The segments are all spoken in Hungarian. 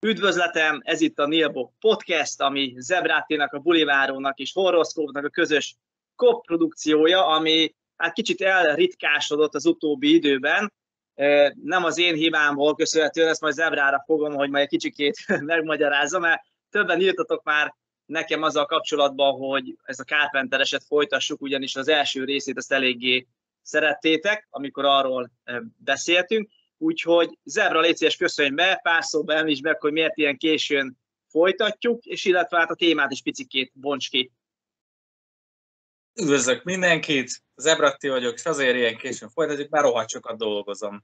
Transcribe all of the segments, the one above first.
Üdvözletem, ez itt a Nilbok Podcast, ami Zebrátinak, a Bulivárónak és Horroszkópnak a közös koprodukciója, ami hát kicsit elritkásodott az utóbbi időben. Nem az én hibámból köszönhetően, ezt majd Zebrára fogom, hogy majd egy kicsikét megmagyarázzam, mert többen írtatok már nekem azzal kapcsolatban, hogy ez a Carpenter-eset folytassuk, ugyanis az első részét ezt eléggé szerettétek, amikor arról beszéltünk. Úgyhogy Zebra, légy szíves, köszönj be, pár szóba említsd meg, hogy miért ilyen későn folytatjuk, és illetve hát a témát is picikét bonts ki. Üdvözlök mindenkit, Zebratti vagyok, és azért ilyen későn folytatjuk, már rohadt sokat dolgozom.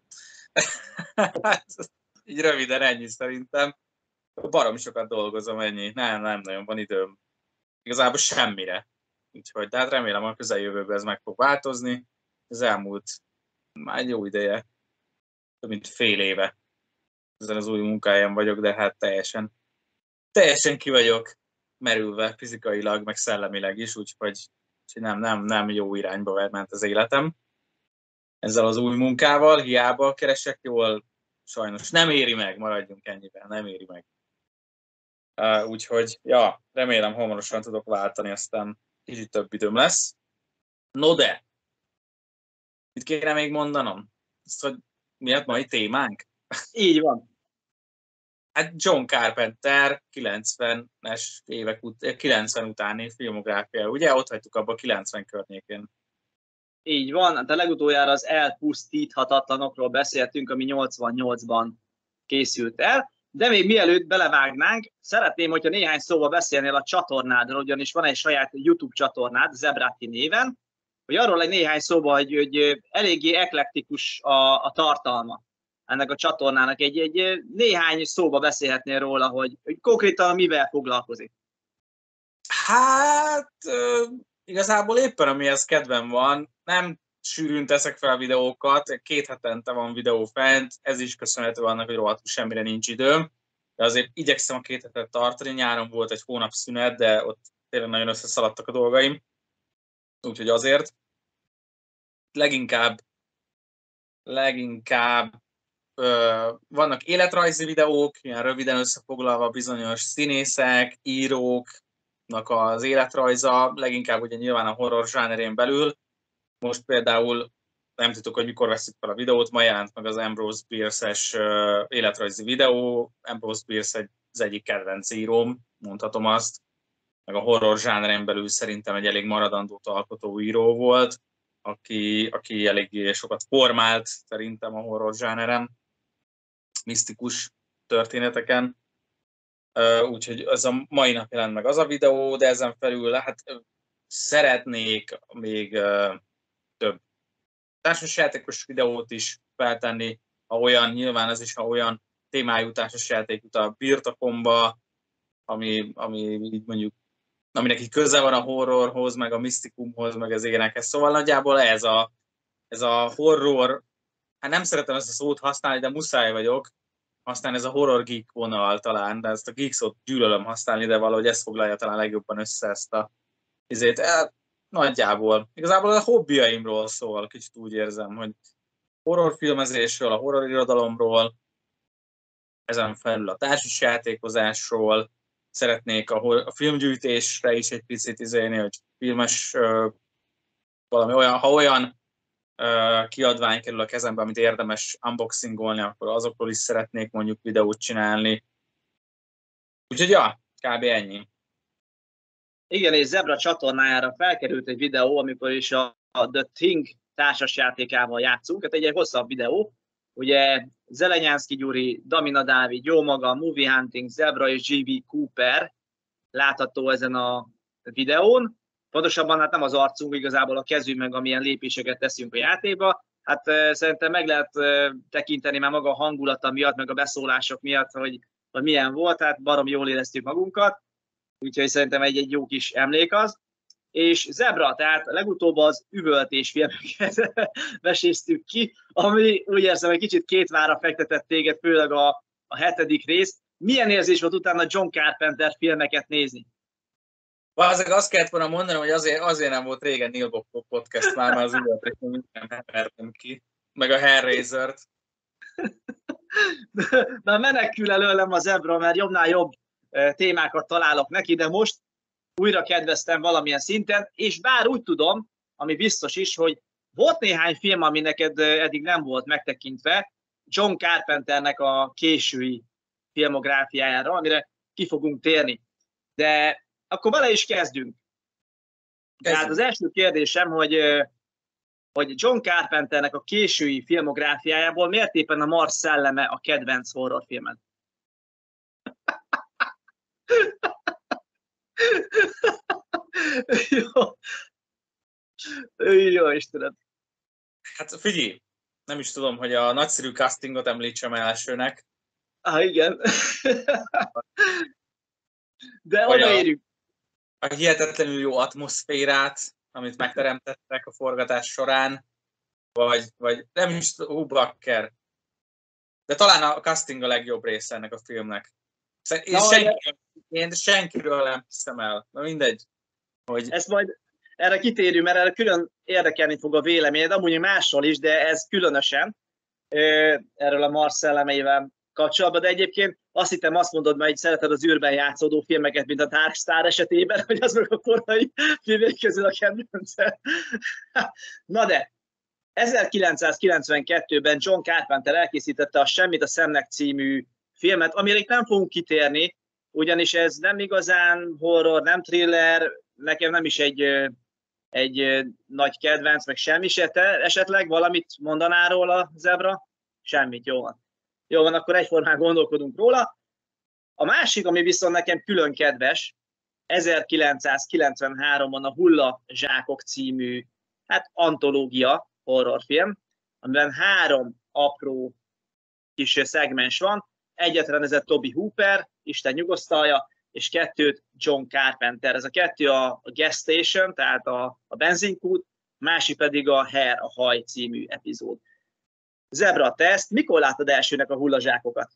Így röviden ennyi szerintem. Baromi sokat dolgozom, ennyi. Nem nagyon van időm. Igazából semmire. Úgyhogy, de hát remélem a közeljövőben ez meg fog változni. Az elmúlt már egy jó ideje, több mint fél éve ezen az új munkáján vagyok, de hát teljesen ki vagyok merülve fizikailag, meg szellemileg is, úgyhogy nem jó irányba ment az életem. Ezzel az új munkával, hiába keresek jól, sajnos nem éri meg, maradjunk ennyiben, nem éri meg. Úgyhogy, ja, remélem hamarosan tudok váltani, aztán kicsit több időm lesz. No de, mit kéne még mondanom? Azt, hogy mi a mai témánk? Így van. Hát John Carpenter 90-es évek 90 utáni filmográfia, ugye? Ott hagytuk abba 90 környékén. Így van, de legutoljára az Elpusztíthatatlanokról beszéltünk, ami 88-ban készült el, de még mielőtt belevágnánk, szeretném, hogyha néhány szóval beszélnél a csatornádról, ugyanis van egy saját YouTube csatornád, Zebráti néven, hogy arról egy néhány szóval, hogy eléggé eklektikus a tartalma ennek a csatornának. Egy néhány szóba beszélhetnél róla, hogy konkrétan mivel foglalkozik. Hát, igazából éppen amihez kedvem van, nem sűrűn teszek fel videókat, 2 hetente van videó fent, ez is köszönhető annak, hogy rohadtul semmire nincs időm, de azért igyekszem a 2 hetet tartani, nyáron volt egy hónap szünet, de ott tényleg nagyon összeszaladtak a dolgaim, úgyhogy azért leginkább vannak életrajzi videók, ilyen röviden összefoglalva bizonyos színészek, íróknak az életrajza, leginkább ugye nyilván a horror zsánerén belül. Most például nem tudtuk, hogy mikor veszük fel a videót, ma jelent meg az Ambrose Bierce-es életrajzi videó. Ambrose Bierce az egyik kedvenc íróm, mondhatom azt, meg a horror zsánerén belül szerintem egy elég maradandót alkotó író volt, aki elég sokat formált szerintem a horror zsáneren, misztikus történeteken. Úgyhogy az a mai nap jelent meg az a videó, de ezen felül hát szeretnék még több társasjátékos videót is feltenni, ha olyan, nyilván ez is, ha olyan témájú társasjáték jut a birtokomba, ami így mondjuk, aminek így köze van a horrorhoz, meg a misztikumhoz, meg az ilyenekhez. Szóval nagyjából ez a horror, hát nem szeretem ezt a szót használni, de muszáj vagyok, aztán ez a horror geek vonal talán, de ezt a geek szót gyűlölöm használni, de valahogy ez foglalja talán legjobban össze ezt a nagyjából. Igazából a hobbiaimról szól, kicsit úgy érzem, hogy horrorfilmezésről, a horrorirodalomról, ezen felül a társasjátékozásról, szeretnék a filmgyűjtésre is egy picit izélni, hogy filmes valami olyan, ha olyan kiadvány kerül a kezembe, amit érdemes unboxingolni, akkor azokról is szeretnék mondjuk videót csinálni. Úgyhogy ja, kb. Ennyi. Igen, és Zebra csatornájára felkerült egy videó, amikor is a The Thing társasjátékával játszunk, hát egy hosszabb videó. Ugye Zelenyánszky Gyuri, Damina Dávid, jó maga, Movie Hunting, Zebra és G.B. Cooper látható ezen a videón. Pontosabban hát nem az arcunk, igazából a kezünk, meg amilyen lépéseket teszünk a játékba. Hát szerintem meg lehet tekinteni már maga a hangulata miatt, meg a beszólások miatt, hogy milyen volt, hát barom jól éreztük magunkat. Úgyhogy szerintem egy jó kis emlék az. És Zebra, tehát legutóbb az üvöltés filmeket veséztük ki, ami úgy érzem, hogy kicsit kétvára fektetett téged, főleg a 7. rész. Milyen érzés volt utána John Carpenter filmeket nézni? Valószínűleg azt kellett volna mondani, hogy azért nem volt régen Nilbok Podcast már az üvöltést nem hevertem ki, meg a Hellraiser-t. Na menekül előlem a zebra, mert jobbnál jobb témákat találok neki, de most újra kedveztem valamilyen szinten, és bár úgy tudom, ami biztos is, hogy volt néhány film, ami neked eddig nem volt megtekintve, John Carpenternek a késői filmográfiájára, amire ki fogunk térni. De akkor vele is kezdünk. Tehát az első kérdésem, hogy John Carpenternek a késői filmográfiájából miért éppen a Mars szelleme a kedvenc horrorfilmed? Jó. Jó, Istenem. Hát figyelj, nem is tudom, hogy a nagyszerű castingot említsem elsőnek. Igen. De odaérjük. A hihetetlenül jó atmoszférát, amit megteremtettek a forgatás során, vagy nem is Bakker. De talán a casting a legjobb része ennek a filmnek. Én senkiről nem hiszem el. Na mindegy. Hogy... Ezt majd erre kitérünk, mert erre külön érdekelni fog a véleményed, amúgy másról is, de ez különösen erről a Mars szellemeivel kapcsolatban, de egyébként azt hittem, azt mondod, mert szereted az űrben játszódó filmeket, mint a Dark Star esetében, hogy az meg a korai filmek közül a kedvence. Na de, 1992-ben John Carpenter elkészítette a Semmit a szemnek című filmet, amire itt nem fogunk kitérni, ugyanis ez nem igazán horror, nem thriller, nekem nem is egy nagy kedvenc, meg semmi se. Te esetleg valamit mondanál róla a zebra? Semmit, jó van. Jó van, akkor egyformán gondolkodunk róla. A másik, ami viszont nekem külön kedves, 1993-ban a Hulla Zsákok című antológia horrorfilm, amiben 3 apró kis szegmens van. Egyet rendezett Toby Hooper, Isten nyugosztalja, és 2 John Carpenter. Ez a 2 a Gas Station, tehát a benzinkút, másik pedig a Hair, a haj című epizód. Zebra, te ezt mikor láttad elsőnek a hullazsákokat?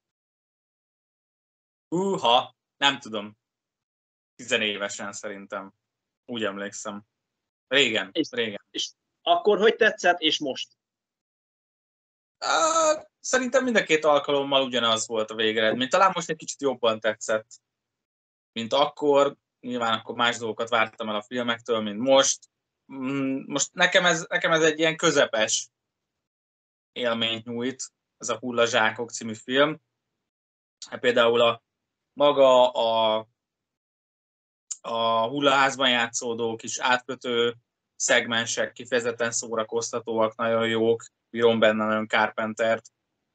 Nem tudom. 10 évesen szerintem. Úgy emlékszem. Régen. És akkor hogy tetszett, és most? Szerintem mind a 2 alkalommal ugyanaz volt a végeredmény. Talán most egy kicsit jobban tetszett, mint akkor. Nyilván akkor más dolgokat vártam el a filmektől, mint most. Most nekem ez egy ilyen közepes élményt nyújt, ez a Hullazsákok című film. Hát például maga a hullaházban játszódó kis átkötő szegmensek kifejezetten szórakoztatóak, nagyon jók, bírom benne nagyon Carpentert.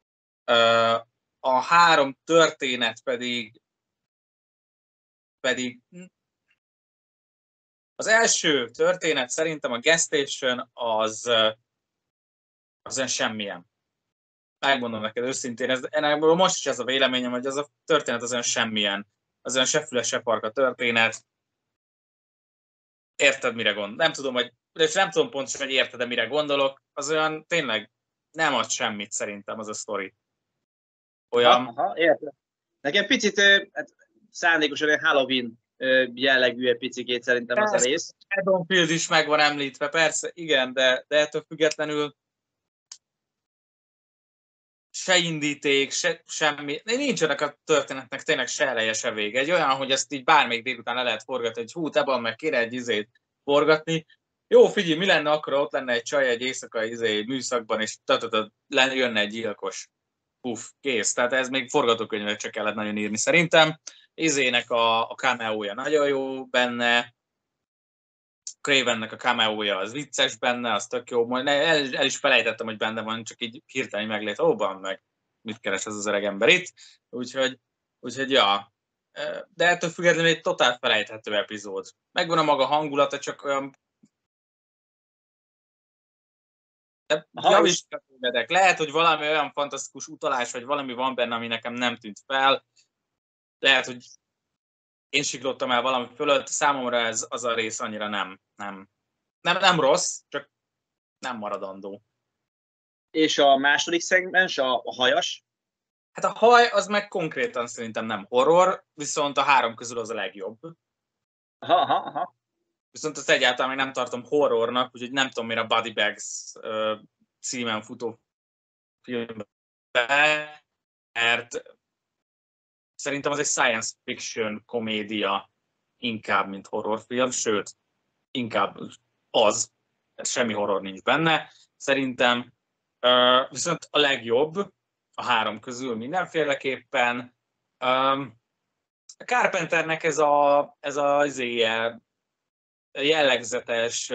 A 3 történet pedig az első történet szerintem a Gas Station az olyan semmilyen. Megmondom neked őszintén, most is ez a véleményem, hogy az a történet az olyan semmilyen. Az olyan se füles, se farka történet. Érted, mire gondolok? Nem tudom pontosan, hogy érted-e, mire gondolok. Az olyan tényleg nem ad semmit szerintem az a sztori. Olyan... Aha, érted. Nekem picit szándékosan egy Halloween jellegű egy picikét szerintem az a rész. Haddonfield is meg van említve, persze, igen, de ettől függetlenül se indíték, se semmi. Nincs ennek a történetnek tényleg se eleje, se vége. Egy olyan, hogy ezt így bármelyik délután le lehet forgatni, hogy te meg kéne egy izét forgatni. Jó, figyelj, mi lenne akkor, ott lenne egy csaj egy éjszakai műszakban, és jönne egy gyilkos. Kész. Tehát ez még forgatókönyvet csak kellett nagyon írni szerintem. Izének a cameója nagyon jó benne, Cravennek a cameója az vicces benne, az tök jó. El is felejtettem, hogy benne van, csak így hirtelen meglét, meg mit keres ez az öreg ember itt. Úgyhogy ja. De ettől függetlenül egy totál felejthető epizód. Megvan a maga hangulata, csak olyan... Lehet, hogy valami olyan fantasztikus utalás, vagy valami van benne, ami nekem nem tűnt fel. Lehet, hogy én siklottam el valami fölött, számomra ez az a rész annyira nem rossz, csak nem maradandó. És a második szegmens, a hajas? Hát a haj az meg konkrétan szerintem nem horror, viszont a 3 közül az a legjobb. Aha. Viszont ezt egyáltalán még nem tartom horrornak, úgyhogy nem tudom, miért a Body Bags címen futó filmben mert szerintem az egy science fiction komédia inkább, mint horrorfilm, sőt, inkább az, semmi horror nincs benne. Szerintem viszont a legjobb a három közül mindenféleképpen. A Carpenternek ez a jellegzetes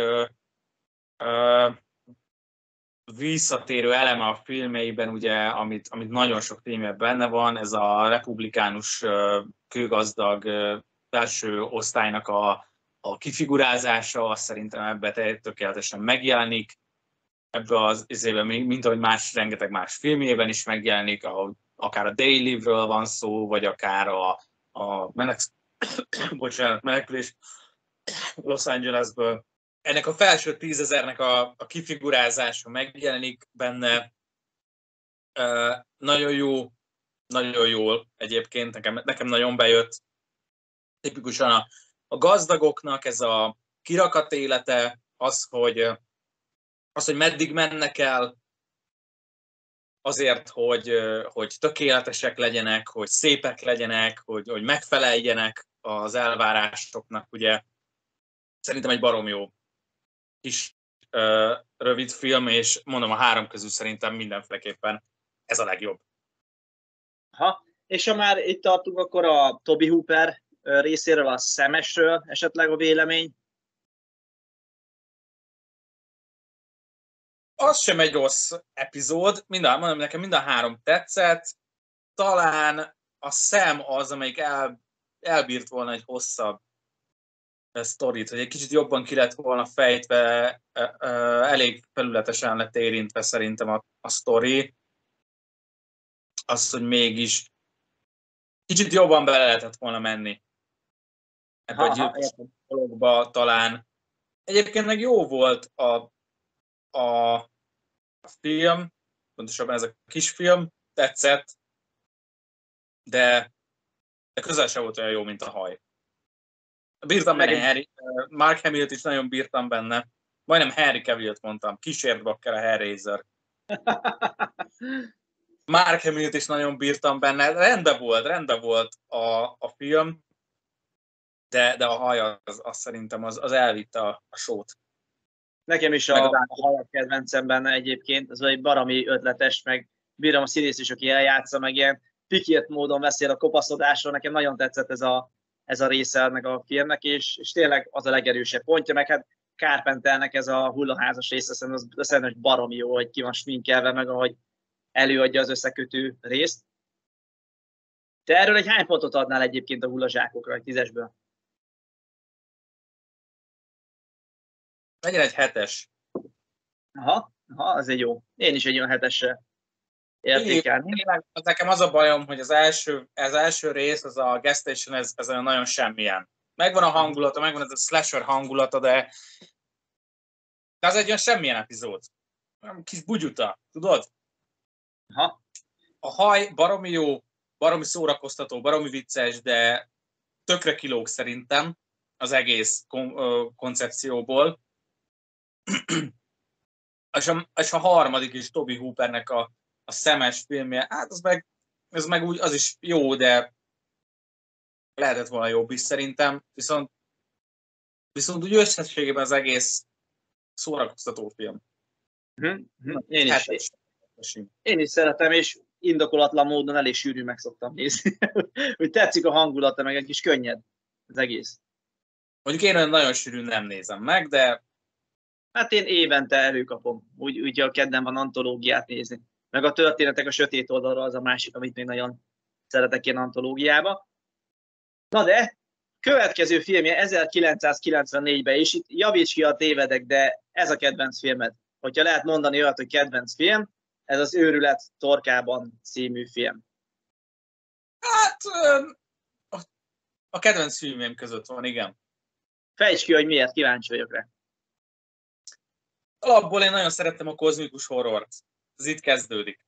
visszatérő eleme a filmeiben, ugye, amit nagyon sok filmben benne van, ez a republikánus kőgazdag felső osztálynak a kifigurázása, azt szerintem ebben tökéletesen megjelenik. Ebben az izében, mint ahogy rengeteg más filmjében is megjelenik, ahol akár a Daily-ről van szó, vagy akár a menekülés Los Angelesből. Ennek a felső 10 000-nek a kifigurázása megjelenik benne. Nagyon jól egyébként, nekem nagyon bejött. Tipikusan a gazdagoknak ez a kirakat élete, az, hogy meddig mennek el azért, hogy tökéletesek legyenek, hogy szépek legyenek, hogy megfeleljenek az elvárásoknak, ugye. Szerintem egy barom jó kis rövid film, és mondom, a három közül szerintem mindenféleképpen ez a legjobb. Aha. És ha már itt tartunk, akkor a Toby Hooper részéről, a Szemesről esetleg a vélemény? Az sem egy rossz epizód, mondom, nekem mind a három tetszett. Talán a Sam az, amelyik elbírt volna egy hosszabb sztorit, hogy egy kicsit jobban ki lett volna fejtve, elég felületesen lett érintve szerintem a sztori. Az, hogy mégis kicsit jobban bele lehetett volna menni ebbe a gyilkos dologba talán. Egyébként meg jó volt a film, pontosabban ez a kisfilm, tetszett, de közel sem volt olyan jó, mint a haj. Bírtam benne Mark Hamill-t is nagyon bírtam benne. Majdnem Henry Cavill-t mondtam, kísért bakker a Hellraiser. Mark Hamill-t is nagyon bírtam benne. Rendben volt a film, de a haj az szerintem az elvitte a sót. Nekem is a hajak kedvencem benne egyébként, az egy baromi ötletes, meg bírom a színész is, aki eljátsza, meg ilyen pikért módon beszél a kopaszodásról. Nekem nagyon tetszett ez a része ennek a filmnek, és tényleg az a legerősebb pontja, meg hát Carpenternek ez a hullaházas része, szerintem hogy baromi jó, hogy ki van sminkelve, meg ahogy előadja az összekötő részt. Te erről egy hány pontot adnál egyébként a hullazsákokra, egy 10-esből? Legyen egy 7-es. Aha, az egy jó. Én is egy olyan 7-esre értékelni. Nekem az a bajom, hogy az első rész, az a gas station, ez olyan nagyon semmilyen. Megvan a hangulata, megvan ez a slasher hangulata, de az egy olyan semmilyen epizód. Kis bugyuta, tudod? Aha. A haj baromi jó, baromi szórakoztató, baromi vicces, de tökre kilóg szerintem az egész koncepcióból. És a harmadik is Toby Hoopernek a Szemes filmje, hát az meg úgy, az is jó, de lehetett volna jobb is szerintem, viszont úgy összességében az egész szórakoztató film. Én is szeretem, és indokolatlan módon elég sűrű meg szoktam nézni. Hogy tetszik a hangulata, meg egy kis könnyed az egész. Mondjuk én olyan nagyon sűrűn nem nézem meg, de... Hát én évente előkapom, úgy a kedden van antológiát nézni. Meg a történetek a sötét oldalra az a másik, amit még nagyon szeretek ilyen antológiába. Na de, következő filmje 1994-ben is, itt javíts ki, a tévedek, de ez a kedvenc filmed. Hogyha lehet mondani olyat, hogy kedvenc film, ez az Őrület torkában című film. Hát, a kedvenc filmjeim között van, igen. Fejtsd ki, hogy miért, kíváncsi vagyok rá. Alapból én nagyon szerettem a kozmikus horrort. Ez itt kezdődik.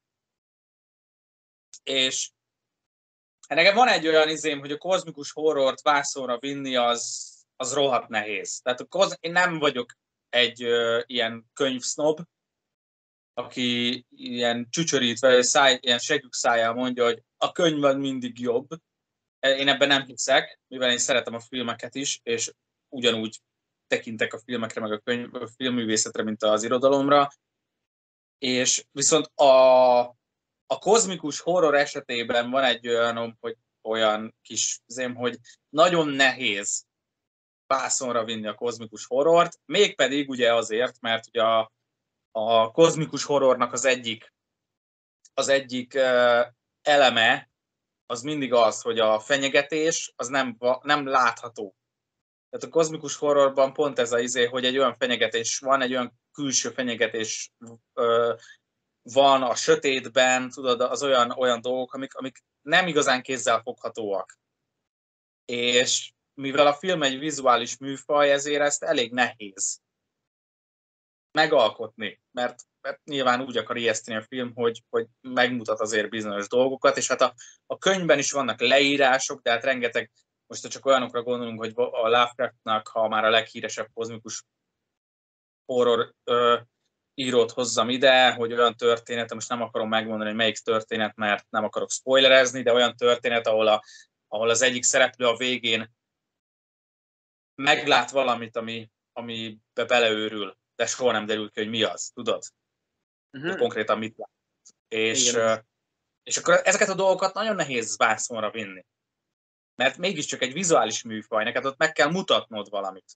És nekem van egy olyan izém, hogy a kozmikus horrort vászonra vinni, az rohadt nehéz. Tehát én nem vagyok egy ilyen könyvsznob, aki ilyen csücsörítve, ilyen segük szájjal mondja, hogy a könyv mindig jobb. Én ebben nem hiszek, mivel én szeretem a filmeket is, és ugyanúgy tekintek a filmekre, meg a filmművészetre, mint az irodalomra. És viszont a kozmikus horror esetében van egy olyan kis zém, hogy nagyon nehéz vászonra vinni a kozmikus horrort, mégpedig ugye azért, mert ugye a kozmikus horrornak az egyik eleme az mindig az, hogy a fenyegetés az nem látható. Tehát a kozmikus horrorban pont ez hogy egy olyan fenyegetés van, egy olyan külső fenyegetés van a sötétben, tudod, az olyan dolgok, amik nem igazán kézzelfoghatóak. És mivel a film egy vizuális műfaj, ezért ezt elég nehéz megalkotni, mert nyilván úgy akar ijeszteni a film, hogy megmutat azért bizonyos dolgokat, és hát a könyvben is vannak leírások, de hát rengeteg, most csak olyanokra gondolunk, hogy a Lovecraftnak, ha már a leghíresebb kozmikus horror írót hozzam ide, hogy olyan történet, most nem akarom megmondani, hogy melyik történet, mert nem akarok spoilerezni, de olyan történet, ahol az egyik szereplő a végén meglát valamit, amibe beleőrül, de soha nem derül ki, hogy mi az, tudod? Konkrétan mit lát. És akkor ezeket a dolgokat nagyon nehéz vászonra vinni. Mert mégiscsak egy vizuális műfaj, neked ott meg kell mutatnod valamit.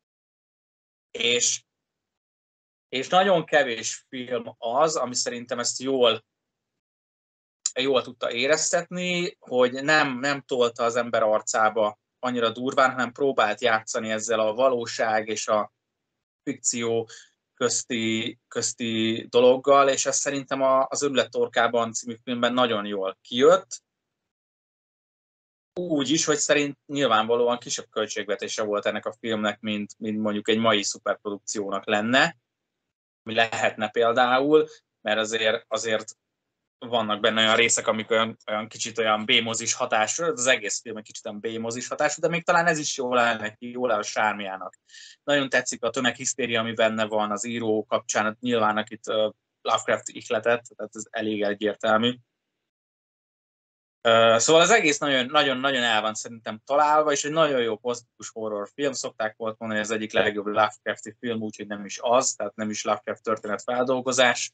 És nagyon kevés film az, ami szerintem ezt jól tudta éreztetni, hogy nem tolta az ember arcába annyira durván, hanem próbált játszani ezzel a valóság és a fikció közti dologgal, és ez szerintem az Őrület torkában című filmben nagyon jól kijött. Úgy is, hogy szerint nyilvánvalóan kisebb költségvetése volt ennek a filmnek, mint mondjuk egy mai szuperprodukciónak lenne, mi lehetne például, mert azért vannak benne olyan részek, amik olyan kicsit olyan B-mozis hatású, az egész film egy kicsit olyan B-mozis hatású, de még talán ez is jól áll neki, jól áll a sármjának. Nagyon tetszik a tömeghisztéria, ami benne van az író kapcsán, nyilván akit Lovecraft ihletett, tehát ez elég egyértelmű. Szóval az egész nagyon el van szerintem találva, és egy nagyon jó kozmikus horror film. Szokták volt mondani, ez egyik legjobb Lovecrafti film, úgyhogy nem is az, tehát nem is Lovecraft történetfeldolgozás.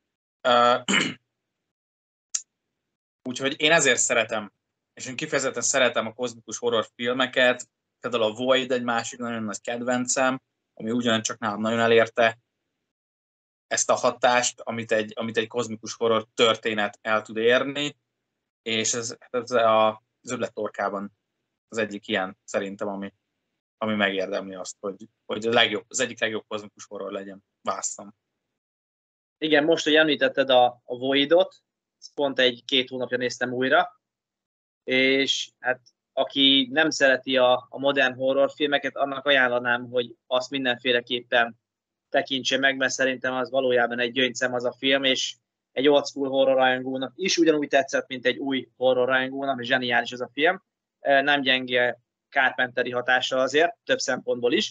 Úgyhogy én ezért szeretem, és én kifejezetten szeretem a kozmikus horror filmeket, például a Void egy másik nagyon nagy kedvencem, ami ugyancsak nálam nagyon elérte ezt a hatást, amit egy kozmikus horror történet el tud érni, és ez az Őrület torkában az egyik ilyen szerintem, ami megérdemli azt, hogy az egyik legjobb kozmikus horror legyen. Vásztam. Igen, most, hogy említetted a Voidot, pont 1-2 hónapja néztem újra, és hát aki nem szereti a modern horrorfilmeket, annak ajánlanám, hogy azt mindenféleképpen tekintse meg, mert szerintem az valójában egy gyöngyszem az a film, és egy old school horror rajongónak is ugyanúgy tetszett, mint egy új horror rajongónak, és zseniális ez a film. Nem gyenge Carpenteri hatással azért, több szempontból is.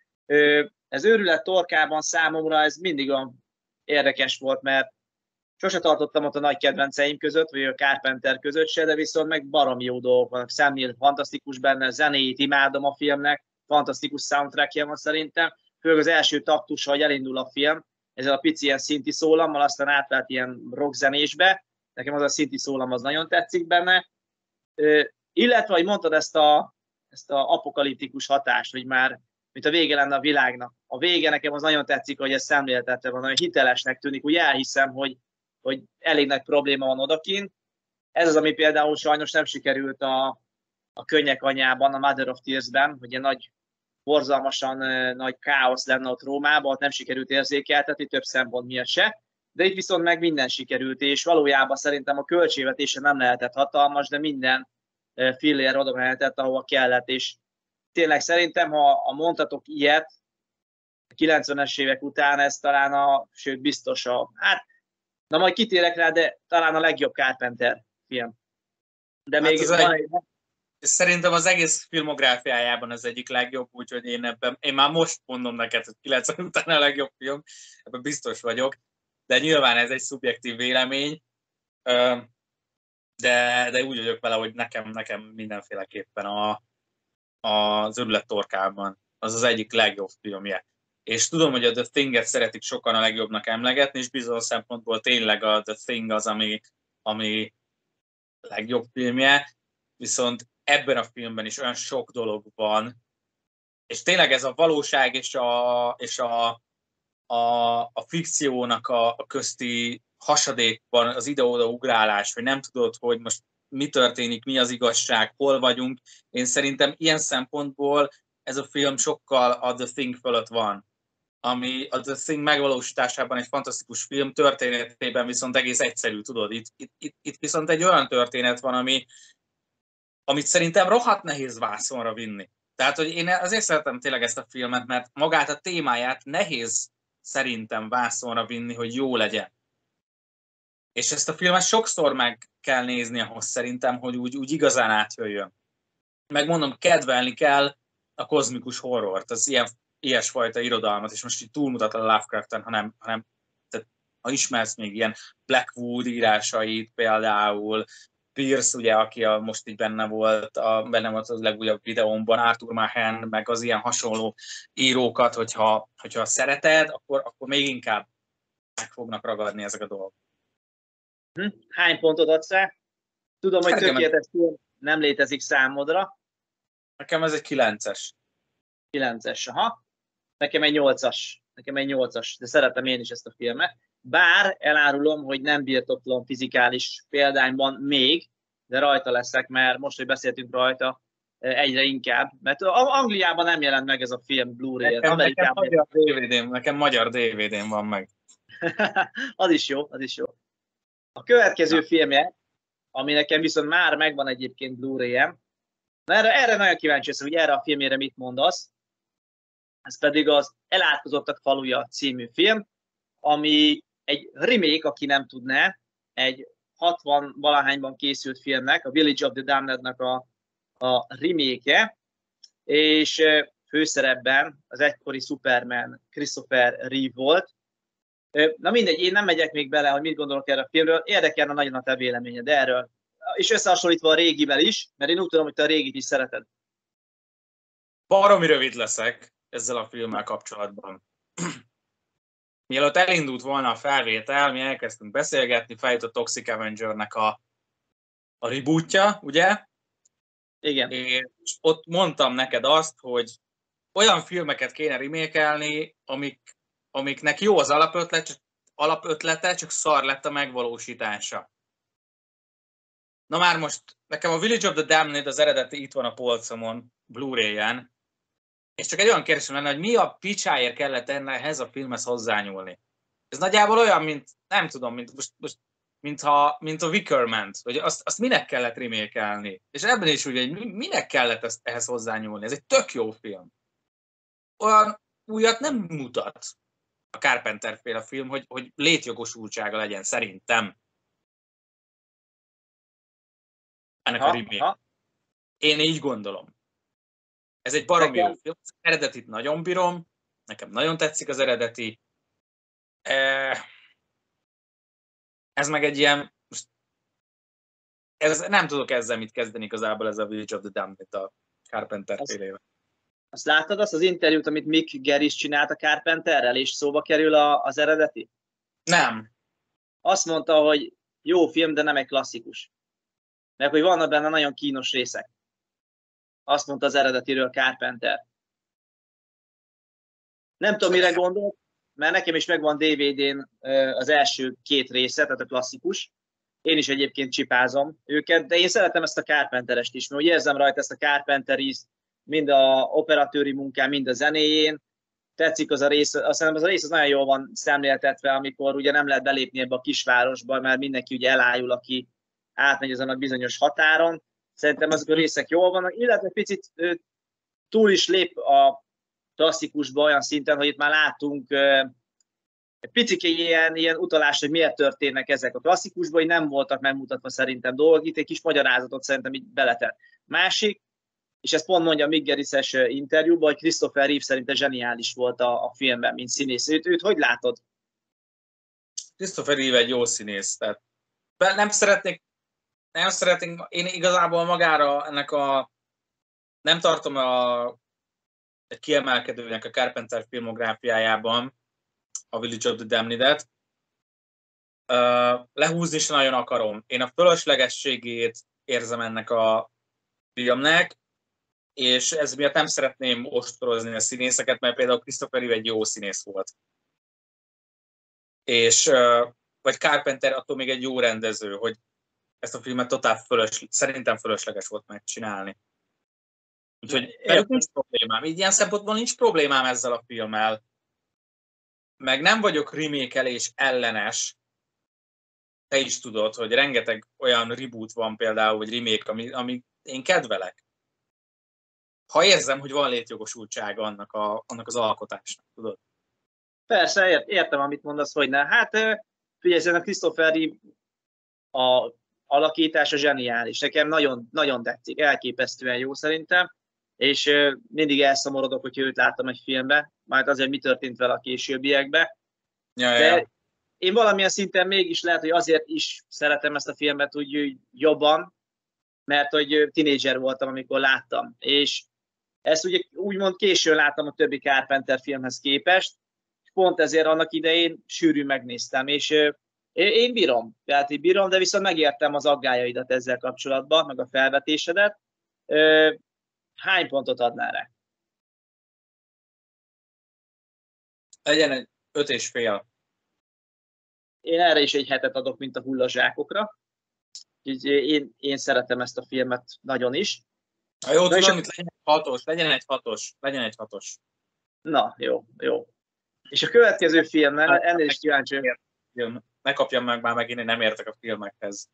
Ez Őrület torkában számomra ez mindig olyan érdekes volt, mert sose tartottam ott a nagy kedvenceim között, vagy a Carpenter között se, de viszont meg baromi jó dolgok vannak. Sam Neill fantasztikus benne, zenéjét imádom a filmnek, fantasztikus soundtrackje van szerintem, főleg az első taktus, hogy elindul a film, ezzel a pici ilyen szinti szólammal, aztán átvált ilyen rockzenésbe, nekem az a szinti szólam az nagyon tetszik benne, illetve, hogy mondtad ezt a apokaliptikus hatást, hogy már mint a vége lenne a világnak. A vége nekem az nagyon tetszik, hogy ez szemléltetve van, hogy hitelesnek tűnik, úgy elhiszem, hogy elég nagy probléma van odakint. Ez az, ami például sajnos nem sikerült a Könnyek anyjában, a Mother of Tears-ben, hogy egy borzalmasan nagy káosz lenne ott Rómában, ott nem sikerült érzékeltetni, több szempont miatt se. De itt viszont meg minden sikerült, és valójában szerintem a költségvetése nem lehetett hatalmas, de minden fillér oda mehetett, ahova kellett, és tényleg szerintem, ha mondhatok ilyet, a 90-es évek után ez talán sőt biztos na majd kitérek rá, de talán a legjobb Carpenter film. De még Szerintem az egész filmográfiájában az egyik legjobb, úgyhogy én már most mondom neked, hogy 90 után a legjobb film, ebben biztos vagyok. de nyilván ez egy szubjektív vélemény, de úgy vagyok vele, hogy nekem mindenféleképpen az Őrület torkában az az egyik legjobb filmje. És tudom, hogy a The Thing-et szeretik sokan a legjobbnak emlegetni, és bizonyos szempontból tényleg a The Thing az, ami legjobb filmje, viszont ebben a filmben is olyan sok dolog van, és tényleg ez a valóság és a fikciónak a közti hasadékban az ide-oda ugrálás, hogy nem tudod, hogy most mi történik, mi az igazság, hol vagyunk. Én szerintem ilyen szempontból ez a film sokkal a The Thing fölött van, ami a The Thing megvalósításában egy fantasztikus film, történetében viszont egész egyszerű, tudod. Itt viszont egy olyan történet van, amit szerintem rohadt nehéz vászonra vinni. Tehát, hogy én azért szeretem tényleg ezt a filmet, mert magát a témáját nehéz szerintem vászonra vinni, hogy jó legyen. És ezt a filmet sokszor meg kell nézni ahhoz szerintem, hogy úgy igazán átjöjjön. Megmondom, kedvelni kell a kozmikus horrort, az ilyesfajta irodalmat, és most így túlmutat a Lovecraften, hanem tehát, ha ismersz még ilyen Blackwood írásait például, Pierce, ugye, aki most így benne volt az legújabb videómban, Arthur Machen, meg az ilyen hasonló írókat, hogyha szereted, akkor még inkább meg fognak ragadni ezek a dolgok. Hány pontot adsz rá? Tudom, hogy tökéletes film nem létezik számodra. Nekem ez egy 9-es. 9-es, aha. Nekem egy 8-as, de szeretem én is ezt a filmet. Bár elárulom, hogy nem birtoklom fizikális példányban még, de rajta leszek, mert most, hogy beszéltünk rajta, egyre inkább. Mert Angliában nem jelent meg ez a film Blu-ray-en. Nekem magyar DVD-n van meg. Az is jó. A következő filmje, ami nekem viszont már megvan egyébként Blu-ray-en, erre nagyon kíváncsi leszek, hogy erre a filmére mit mondasz. Ez pedig az Elátkozottak faluja című film, ami egy remake, aki nem tudná, egy 60-valahányban készült filmnek, a Village of the Damned-nek a remake-je, és főszerepben az egykori Superman Christopher Reeve volt. Na mindegy, én nem megyek még bele, hogy mit gondolok erre a filmről, érdekelne nagyon a te véleményed erről. És összehasonlítva a régivel is, mert én úgy tudom, hogy te a régit is szereted. Baromi rövid leszek ezzel a filmmel kapcsolatban. Mielőtt elindult volna a felvétel, mi elkezdtünk beszélgetni, feljött a Toxic Avenger-nek a rebootja, ugye? Igen. És ott mondtam neked azt, hogy olyan filmeket kéne remékelni, amiknek jó az alapötlete, csak szar lett a megvalósítása. Na már most, nekem a Village of the Damned, az eredeti itt van a polcomon, Blu-ray-en, és csak egy olyan kérdésem lenne, hogy mi a picsáért kellett ehhez a filmhez hozzányúlni. Ez nagyjából olyan, mint, nem tudom, mint a Wicker Man-t, hogy azt minek kellett remékelni. És ebben is úgy, hogy minek kellett ehhez hozzányúlni. Ez egy tök jó film. Olyan újat nem mutat a Carpenter-féle film, hogy létjogosultsága legyen, szerintem. Ennek a remake. Én így gondolom. Ez egy baromi jó film. Az eredetit nagyon bírom, nekem nagyon tetszik az eredeti. Ez meg egy ilyen, nem tudok ezzel mit kezdeni igazából, ez a Village of the Damned a Carpenter félével. Azt láttad azt az interjút, amit Mick Garris csinált a Carpenterrel, és szóba kerül az eredeti? Nem. Azt mondta, hogy jó film, de nem egy klasszikus. Mert hogy vannak benne nagyon kínos részek. Azt mondta az eredetiről Carpenter. Nem tudom, mire gondolt, mert nekem is megvan DVD-n az első 2 része, tehát a klasszikus. Én is egyébként csipázom őket, de én szeretem ezt a Carpenterest is, mert úgy érzem rajta ezt a Carpenteriszt, mind a operatőri munkán, mind a zenéjén. Tetszik az a rész, azt hiszem az a rész az nagyon jól van szemléltetve, amikor ugye nem lehet belépni ebbe a kisvárosba, mert mindenki ugye elájul, aki átmegy ezen a bizonyos határon. Szerintem ezek a részek jól vannak, illetve picit túl is lép a klasszikusba olyan szinten, hogy itt már látunk egy picike ilyen utalás, hogy miért történnek ezek a klasszikusban, hogy nem voltak megmutatva szerintem dolgok, itt egy kis magyarázatot szerintem így beletett. Másik, és ezt pont mondja a Mick Garris-es interjúban, hogy Christopher Reeve szerintem zseniális volt a filmben, mint színész. Őt hogy látod? Christopher Reeve egy jó színész, tehát nem szeretnék, én igazából magára ennek nem tartom egy kiemelkedőnek a Carpenter filmográfiájában a Village of the Damned-et. Lehúzni is nagyon akarom. Én a fölöslegességét érzem ennek a filmnek, és ez miatt nem szeretném ostorozni a színészeket, mert például Christopher Reeve egy jó színész volt. És vagy Carpenter attól még egy jó rendező, hogy ezt a filmet totál szerintem fölösleges volt megcsinálni. Úgyhogy velük nincs problémám. Így ilyen szempontból nincs problémám ezzel a filmmel. Meg nem vagyok remake-elés ellenes. Te is tudod, hogy rengeteg olyan reboot van például, vagy remake, ami én kedvelek. Ha érzem, hogy van létjogosultsága annak az alkotásnak, tudod? Persze, értem, amit mondasz, hogy ne. Hát figyelj, ezen a Christopher Reeve a alakítása zseniális. Nekem nagyon, nagyon tetszik, elképesztően jó szerintem, és mindig elszomorodok, hogy őt láttam egy filmbe, majd azért mi történt vele a későbbiekben. De én valamilyen szinten mégis lehet, hogy azért is szeretem ezt a filmet úgy jobban, mert hogy tinédzser voltam, amikor láttam. És ezt ugye úgymond későn láttam a többi Carpenter filmhez képest, és pont ezért annak idején sűrűn megnéztem, és én bírom, tehát én bírom, de viszont megértem az aggályaidat ezzel kapcsolatban, meg a felvetésedet. Hány pontot adnál rá? Legyen egy 5,5. Én erre is egy 7-et adok, mint a hullazsákokra. Én szeretem ezt a filmet nagyon is. Ha jó, tudom, itt legyen egy 6-os. Na, jó. És a következő filmmel, ennél is kíváncsi. Ne kapjam meg már megint, én nem értek a filmekhez.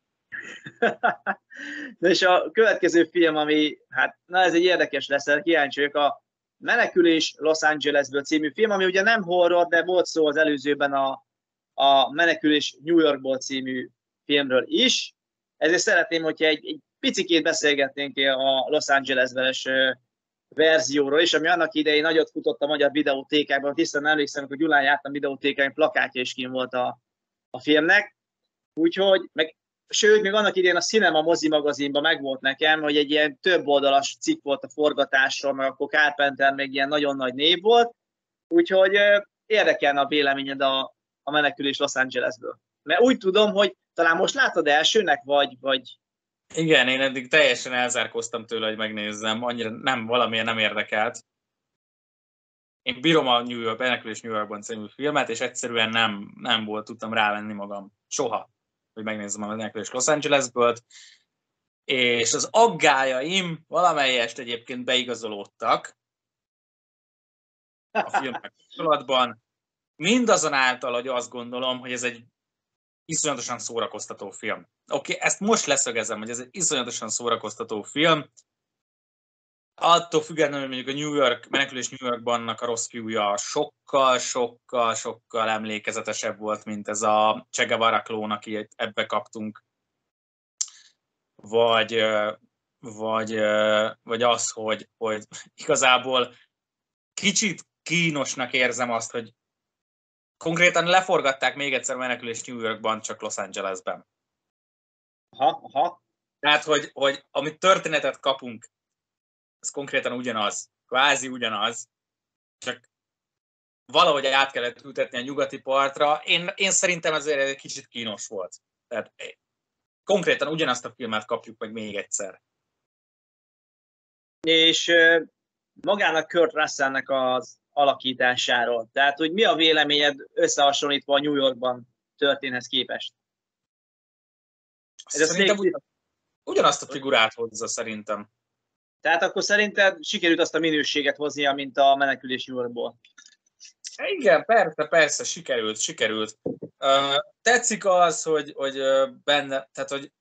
Na és a következő film, ami, ez egy érdekes lesz, kíváncsi vagyok, a Menekülés Los Angelesből című film, ami ugye nem horror, de volt szó az előzőben a Menekülés New Yorkból című filmről is. Ezért szeretném, hogyha egy picikét beszélgetnénk a Los Angeles-beles verzióról is, ami annak idején nagyot futott a magyar videótékákban, hiszen emlékszem, hogy Gyulán jártam videótékáin, plakátja is kín volt a filmnek. Úgyhogy, sőt, még annak idején a Cinema mozi magazinban megvolt nekem, hogy egy ilyen több oldalas cikk volt a forgatásról, mert akkor Carpenter még ilyen nagyon nagy név volt. Úgyhogy érdekelne a véleményed a Menekülés Los Angelesből. Mert úgy tudom, hogy talán most látod elsőnek, vagy... Igen, én eddig teljesen elzárkóztam tőle, hogy megnézzem. Annyira valamiért nem érdekelt. Én bírom a Menekülés New Yorkban című filmet, és egyszerűen nem tudtam rávenni magam. Soha, hogy megnézzem a Menekülés Los Angelesből. És az aggályaim valamelyest egyébként beigazolódtak a filmek kapcsolatban. Mindazonáltal, hogy azt gondolom, hogy ez egy iszonyatosan szórakoztató film. Oké, ezt most leszögezem, hogy ez egy iszonyatosan szórakoztató film. Attól függetlenül, hogy mondjuk a Menekülés New Yorkban a rossz fiúja sokkal emlékezetesebb volt, mint ez a Che Guevara klón, aki ebbe kaptunk. Vagy az, hogy igazából kicsit kínosnak érzem azt, hogy konkrétan leforgatták még egyszer a Menekülés New Yorkban, csak Los Angelesben. Aha. Tehát, hogy amit történetet kapunk, ez konkrétan ugyanaz, kvázi ugyanaz, csak valahogy át kellett ültetni a nyugati partra. Én szerintem ezért egy kicsit kínos volt. Tehát konkrétan ugyanazt a filmet kapjuk meg még egyszer. És magának Kurt Russellnek az alakításáról. Tehát, hogy mi a véleményed összehasonlítva a New Yorkban történhez képest? Szerintem ugyanazt a figurát hozza szerintem. Tehát akkor szerinted sikerült azt a minőséget hoznia, mint a Menekülés New Yorkból? Igen, persze, sikerült. Tetszik az, hogy benne, tehát hogy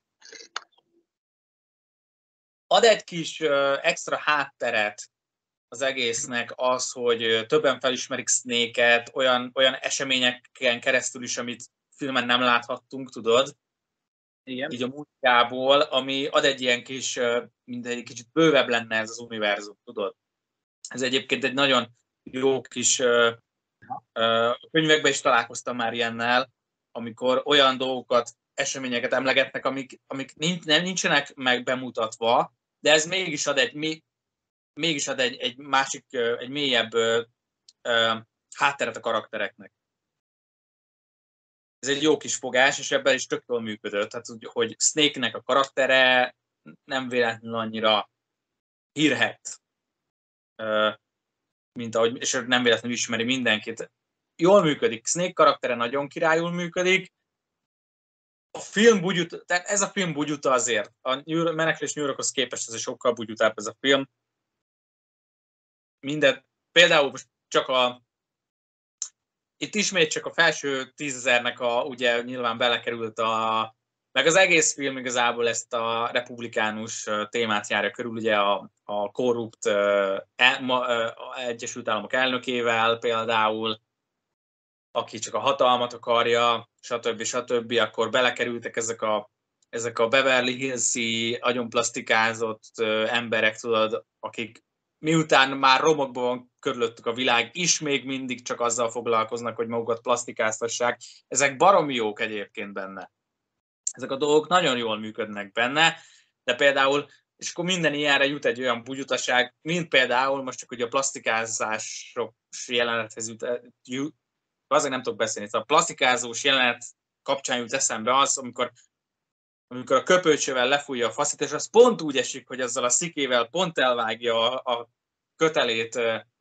ad egy kis extra hátteret az egésznek az, hogy többen felismerik Snake-et, olyan eseményeken keresztül is, amit filmen nem láthattunk, tudod? Igen. Így a múltjából, ami ad egy ilyen kis, mint egy kicsit bővebb lenne ez az univerzum, tudod? Ez egyébként egy nagyon jó kis könyvekben is találkoztam már ilyennel, amikor olyan dolgokat, eseményeket emlegetnek, amik nincsenek meg bemutatva, de ez mégis ad egy másik, egy mélyebb hátteret a karaktereknek. Ez egy jó kis fogás, és ebben is tök jól működött. Tehát, hogy Snake-nek a karaktere nem véletlenül annyira hírhedt, mint ahogy, és nem véletlenül ismeri mindenkit. Jól működik. Snake karaktere nagyon királyul működik. A film bugyuta, tehát ez a film bugyuta azért. A Menekülés New Yorkhoz képest ez sokkal bugyutább ez a film. Például csak itt ismét csak a felső 10 000-nek ugye nyilván belekerült meg az egész film igazából ezt a republikánus témát járja körül, ugye a korrupt Egyesült Államok elnökével például, aki csak a hatalmat akarja, stb. Akkor belekerültek ezek a Beverly Hills-i agyonplasztikázott emberek, tudod, akik miután már romokban van körülöttük a világ, is még mindig csak azzal foglalkoznak, hogy magukat plasztikáztassák. Ezek baromi jók egyébként benne. Ezek a dolgok nagyon jól működnek benne, de például, és akkor minden ilyenre jut egy olyan bugyutaság, mint például most csak ugye a plasztikázások jelenethez azért nem tudok beszélni, a plasztikázós jelenet kapcsán jut eszembe az, amikor a köpőcsővel lefújja a faszit, és az pont úgy esik, hogy azzal a szikével pont elvágja a kötelét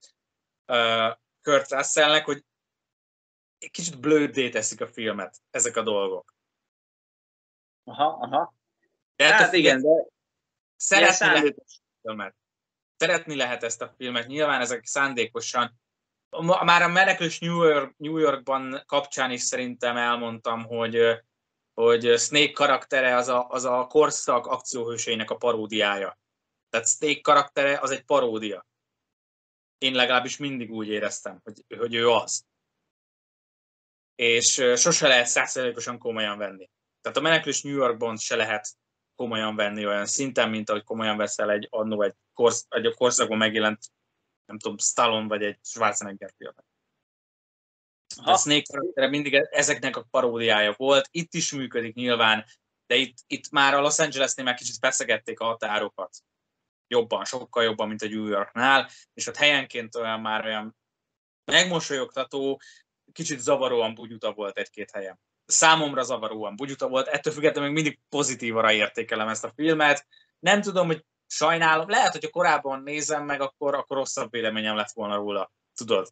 Kurt Russellnek, hogy egy kicsit blöddé teszik a filmet ezek a dolgok. Aha. Hát igen, de... Szeretni lehet ezt a filmet, nyilván ezek szándékosan. Már a Menekülés New Yorkban kapcsán is szerintem elmondtam, hogy Snake karaktere az a korszak akcióhőseinek a paródiája. Tehát Snake karaktere az egy paródia. Én legalábbis mindig úgy éreztem, hogy ő az. És sose lehet 100%-osan komolyan venni. Tehát a Menekülés New Yorkban se lehet komolyan venni olyan szinten, mint ahogy komolyan veszel egy korszakban megjelent, nem tudom, Stallone vagy egy Schwarzenegger filmet. A Snake karaktere mindig ezeknek a paródiája volt. Itt is működik nyilván, de itt már a Los Angelesnél már kicsit feszegették a határokat. Sokkal jobban, mint a New Yorknál, és ott helyenként olyan megmosolyogtató, kicsit zavaróan bugyuta volt egy-két helyen. Számomra zavaróan bugyuta volt, ettől függetlenül még mindig pozitívra értékelem ezt a filmet. Nem tudom, hogy sajnálom, lehet, hogyha korábban nézem meg, akkor rosszabb véleményem lett volna róla. Tudod?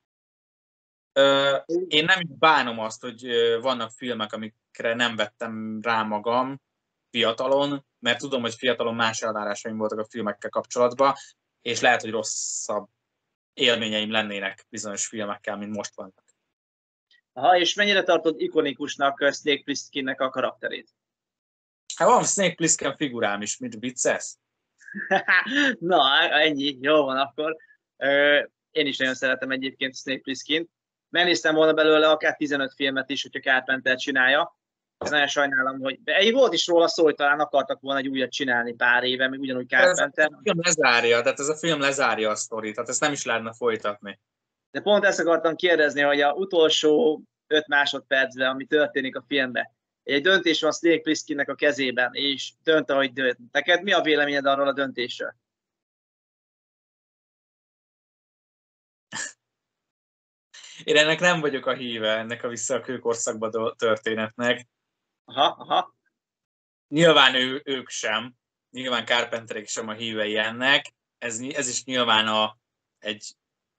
Én nem bánom azt, hogy vannak filmek, amikre nem vettem rá magam fiatalon, mert tudom, hogy fiatalon más elvárásaim voltak a filmekkel kapcsolatban, és lehet, hogy rosszabb élményeim lennének bizonyos filmekkel, mint most vannak. Aha, és mennyire tartod ikonikusnak Snake Plisskennek a karakterét? Hát van Snake Plissken figurám is, mint vicces. Na, ennyi, jó van akkor. Én is nagyon szeretem egyébként Snake Plissken. Megnéztem volna belőle akár 15 filmet is, hogyha Carpenter csinálja. Nagyon sajnálom, hogy volt is róla szó, hogy talán akartak volna egy újat csinálni pár éve, még ugyanúgy Carpenter. Ez a film lezárja a sztorit, tehát ezt nem is lehetne folytatni. De pont ezt akartam kérdezni, hogy az utolsó 5 másodpercben, ami történik a filmben, egy döntés van Snake Plisskennek a kezében, és dönt, ahogy dönt. Neked mi a véleményed arról a döntésről? Én ennek nem vagyok a híve, ennek a vissza a kőkorszakba történetnek. Aha. Nyilván ők sem, nyilván Carpenterék sem a hívei ennek. Ez is nyilván egy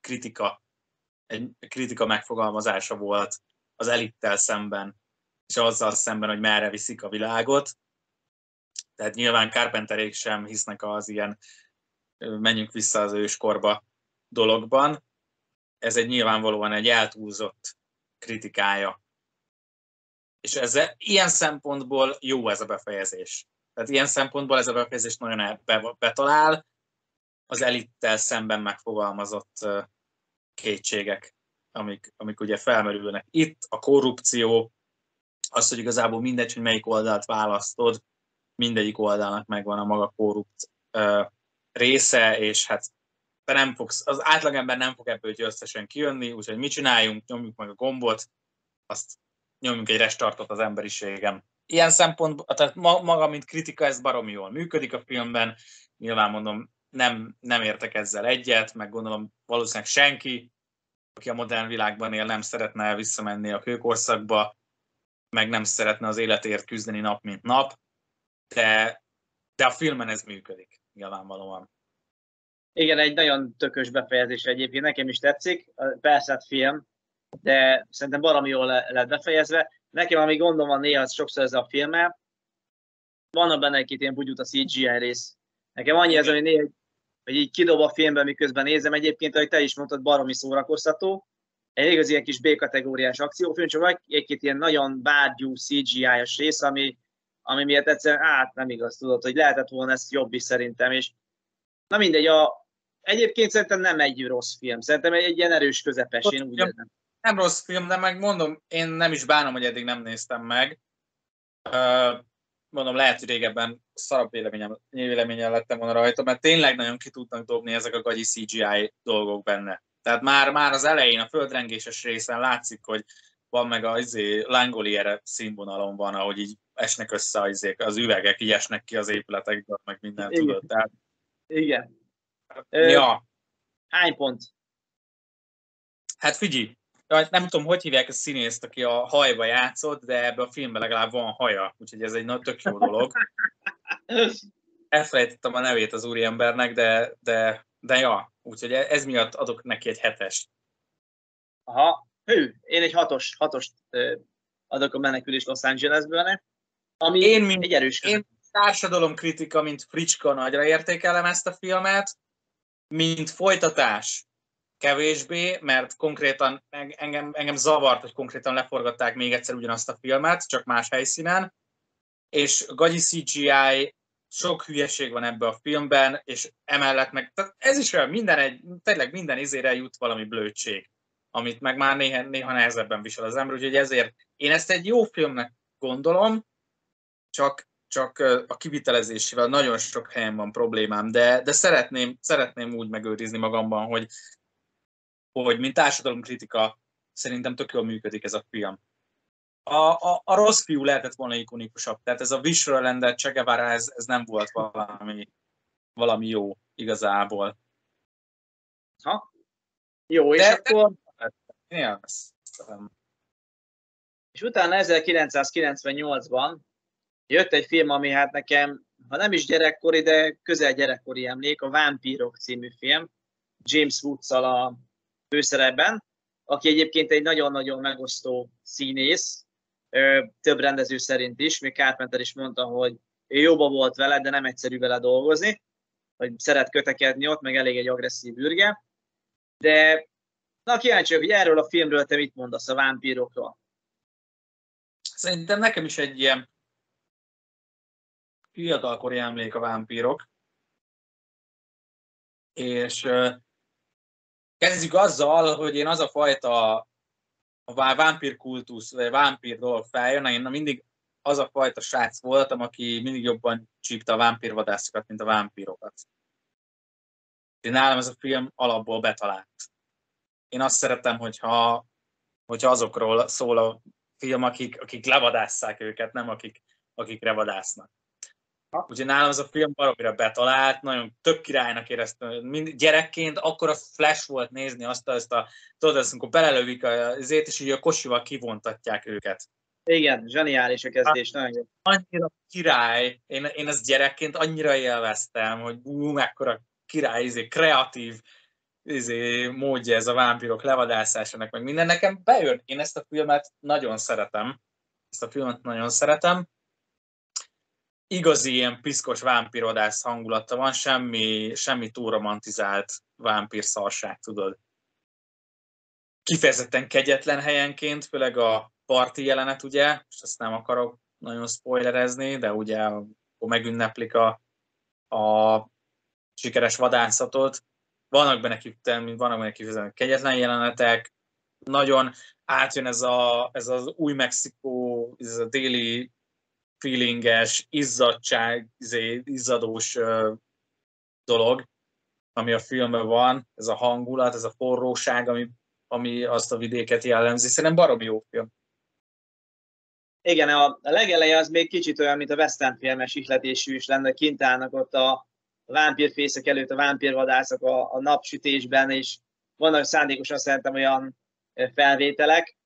kritika megfogalmazása volt az elittel szemben, és azzal szemben, hogy merre viszik a világot. Tehát nyilván Carpenterék sem hisznek az ilyen menjünk vissza az őskorba dologban. Ez nyilvánvalóan egy eltúlzott kritikája. És ilyen szempontból jó ez a befejezés. Tehát ilyen szempontból ez a befejezés nagyon betalál az elittel szemben megfogalmazott kétségek, amik ugye felmerülnek. Itt a korrupció, az, hogy igazából mindegy, hogy melyik oldalt választod, mindegyik oldalnak megvan a maga korrupt része, és hát az átlagember nem fog ebből győztesen kijönni, úgyhogy mit csináljunk, nyomjuk meg a gombot, azt nyomjunk egy restartot az emberiségem. Ilyen szempontból, tehát maga, mint kritika, ez baromi jól működik a filmben. Nyilván mondom, nem értek ezzel egyet, meg gondolom valószínűleg senki, aki a modern világban él, nem szeretne visszamenni a kőkorszakba, meg nem szeretne az életért küzdeni nap mint nap, de a filmen ez működik, nyilvánvalóan. Igen, egy nagyon tökös befejezés egyébként, nekem is tetszik, persze hát film, de szerintem baromi jól lett befejezve. Nekem, ami gondom van néha sokszor ez a filmmel, vannak benne egy-két ilyen bugyut a CGI rész. Nekem annyi ez, hogy néha, hogy így kidob a filmben, miközben nézem. Egyébként, ahogy te is mondtad, baromi szórakoztató. Egy igazi ilyen kis B-kategóriás akciófilm, csak vagy egy-két ilyen nagyon bárgyú CGI-os rész, ami miatt egyszerűen nem igaz, tudod, hogy lehetett volna ezt jobb is szerintem, és na mindegy, egyébként szerintem nem egy rossz film, szerintem egy ilyen erős közepes, én úgy érzem. Nem rossz film, de megmondom, én nem is bánom, hogy eddig nem néztem meg. Mondom, lehet, hogy régebben szarabb véleményen lettem volna rajta, mert tényleg nagyon ki tudnak dobni ezek a gagyi CGI dolgok benne. Tehát már az elején, a földrengéses részen látszik, hogy van meg az Langolier színvonalon van, ahogy így esnek össze az üvegek, így esnek ki az épületekből, meg minden, igen. Tudod. Tehát, igen. Ja. Hány pont? Hát figyelj, nem tudom, hogy hívják a színészt, aki a hajba játszott, de ebben a filmben legalább van haja, úgyhogy ez egy tök jó dolog. Elfelejtettem a nevét az úriembernek, de ja, úgyhogy ez miatt adok neki egy 7-est. Aha, én egy 6-ost adok a Menekülés Los Angelesből, ami egy erős követ. Én társadalomkritika, mint fricska nagyra értékelem ezt a filmet, mint folytatás kevésbé, mert konkrétan engem zavart, hogy konkrétan leforgatták még egyszer ugyanazt a filmet, csak más helyszínen, és gagyi CGI, sok hülyeség van ebben a filmben, és emellett meg, ez is olyan, tényleg minden izére jut valami blödség, amit meg már néha nehezebben visel az ember, úgyhogy ezért én ezt egy jó filmnek gondolom, csak a kivitelezésével nagyon sok helyen van problémám, de szeretném úgy megőrizni magamban, hogy mint társadalomkritika szerintem tök jól működik ez a film. A rossz fiú lehetett volna ikonikusabb, tehát ez a visről rendelt Che Guevara, ez nem volt valami jó igazából. Ha? Jó, és akkor... És utána 1998-ban jött egy film, ami hát nekem, ha nem is gyerekkori, de közel gyerekkori emlék, a Vámpírok című film, James Woods-szal a főszerepben, aki egyébként egy nagyon-nagyon megosztó színész, több rendező szerint is, még Carpenter is mondta, hogy ő jobban volt vele, de nem egyszerű vele dolgozni, hogy szeret kötekedni ott, meg elég egy agresszív ürge. De na kíváncsi, hogy erről a filmről te mit mondasz, a Vámpírokról? Szerintem nekem is egy ilyen fiatalkori emlék a Vámpírok. És kezdjük azzal, hogy én az a fajta a vámpírkultusz, vagy vámpír dolog feljön, én mindig az a fajta srác voltam, aki mindig jobban csípte a vámpírvadászokat, mint a vámpírokat. Nálam ez a film alapból betalált. Én azt szeretem, hogyha azokról szól a film, akik levadásszák őket, nem akik revadásznak. Úgyhogy nálam ez a film baromira betalált, nagyon tök királynak éreztem. Gyerekként akkora flash volt nézni azt tudod, amikor belelövik azért, és így a kocsival kivontatják őket. Igen, zseniális a kezdés, nagyon jó. Annyira király, én ezt gyerekként annyira élveztem, hogy mekkora király, kreatív módja ez a vámpírok levadászásának, meg minden. Nekem bejön, én ezt a filmet nagyon szeretem. Igazi ilyen piszkos vámpírodász hangulata van, semmi túl romantizált vámpírszarság, tudod. Kifejezetten kegyetlen helyenként, főleg a parti jelenet, ugye, és ezt nem akarok nagyon spoilerezni, de ugye akkor megünneplik a sikeres vadászatot. Vannak benne kegyetlen jelenetek, nagyon átjön ez az új Mexikó, ez a déli feelinges, izzadós dolog, ami a filmben van, ez a hangulat, ez a forróság, ami azt a vidéket jellemzi. Szerintem baromi jó film. Igen, a legeleje az még kicsit olyan, mint a western filmes ihletésű is lenne, kint állnak ott a vámpírfészek előtt, a vámpírvadászok a napsütésben, és vannak szándékosan szerintem olyan felvételek.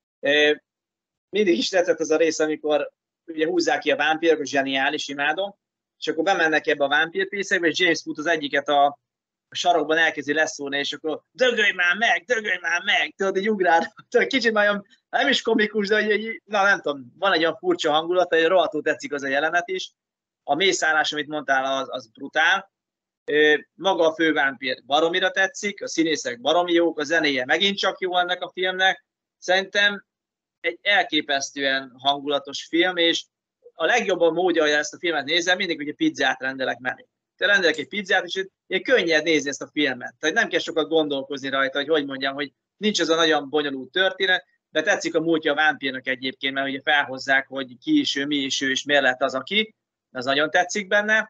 Mindig is tetszett az a rész, amikor ugye húzzák ki a vámpírok, a zseniális, imádom, és akkor bemennek ebbe a vámpírfészekbe, és James Wood az egyiket a sarokban elkezdi leszólni, és akkor dögölj már meg, tudod, így ugrál. Kicsit nagyon, nem is komikus, de hogy, na nem tudom, van egy olyan furcsa hangulat, hogy rohadtul tetszik az a jelenet is. A mészállás, amit mondtál, az brutál. Maga a fővámpír baromira tetszik, a színészek baromi jók, a zenéje megint csak jó ennek a filmnek. Szerintem egy elképesztően hangulatos film, és a legjobban módja, hogy ezt a filmet nézem, mindig, hogy pizzát rendelek mellé. Te rendelek egy pizzát, és ilyen könnyed nézni ezt a filmet. Tehát nem kell sokat gondolkozni rajta, hogy mondjam, hogy nincs ez a nagyon bonyolult történet, de tetszik a múltja a vámpírnak egyébként, mert ugye felhozzák, hogy ki is ő, mi is ő, és miért lett az, aki. Az nagyon tetszik benne.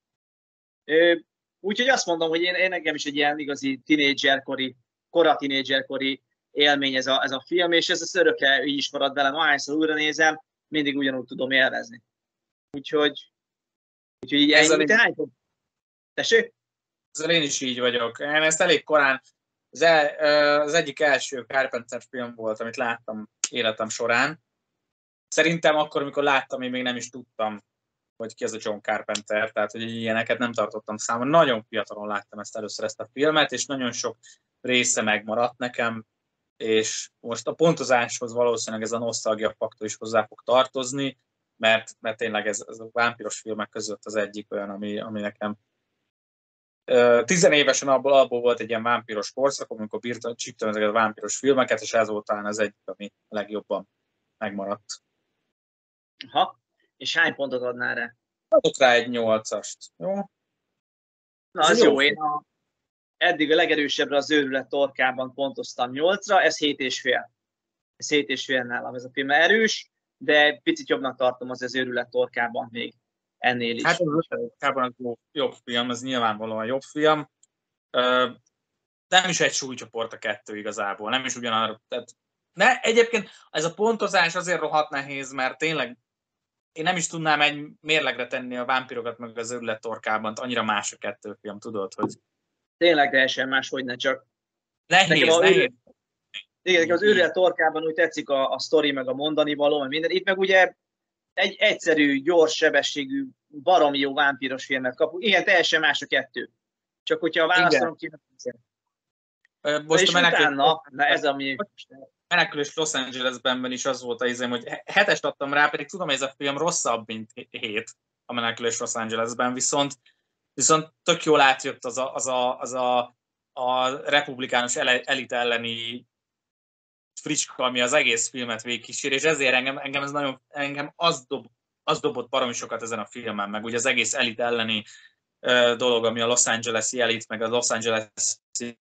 Úgyhogy azt mondom, hogy én nekem is egy ilyen igazi kora tínédzserkori élmény ez a film, és ez örökre így is marad velem. Ahányszor újra nézem, mindig ugyanúgy tudom élvezni. Úgyhogy így ennyi. Te hány pont? Tessék? Ezzel én is így vagyok. Én ezt elég korán, az egyik első Carpenter film volt, amit láttam életem során. Szerintem akkor, amikor láttam, én még nem is tudtam, hogy ki ez a John Carpenter, tehát hogy ilyeneket nem tartottam számon. Nagyon fiatalon láttam először ezt a filmet, és nagyon sok része megmaradt nekem, és most a pontozáshoz valószínűleg ez a nosztalgia faktor is hozzá fog tartozni, mert tényleg ez a vámpiros filmek között az egyik olyan, ami nekem 10 évesen abból volt egy ilyen vámpiros korszak, amikor csíptem ezeket a vámpiros filmeket, és ez volt talán az egyik, ami a legjobban megmaradt. Aha. És hány pontot adnál rá? Adok rá egy 8-ast. Jó? Na, az jó. Én eddig a legerősebbre az őrület torkában pontoztam 8-ra, ez 7,5. Ez 7,5 nálam ez a film erős, de picit jobbnak tartom az őrület torkában még ennél is. Hát az őrület torkában az jobb film, ez nyilvánvalóan jobb film. Nem is egy súlycsoport a kettő igazából, nem is ugyanarra. Egyébként ez a pontozás azért rohadt nehéz, mert tényleg én nem is tudnám egy mérlegre tenni a vámpirokat meg az őrület torkában, annyira más a kettő film, tudod, hogy... Tényleg teljesen más, hogy ne csak. Nehéz. Igen, az őrület torkában úgy tetszik a sztori, meg a mondani való, meg minden. Itt meg ugye egy egyszerű, gyors, sebességű, baromi jó vámpiros filmet kapunk. Igen, teljesen más a kettő. Csak hogyha választanom ki, most a Menekülés Los Angelesben is az volt az izém, hogy 7-est adtam rá, pedig tudom, hogy ez a film rosszabb, mint 7 a Menekülés Los Angelesben, viszont tök jól átjött az a republikánus elit elleni fricska, ami az egész filmet végigkísér, és ezért engem az dobott baromi sokat ezen a filmen, meg ugye az egész elit elleni dolog, ami a Los Angeles-i elit, meg a Los Angeles-i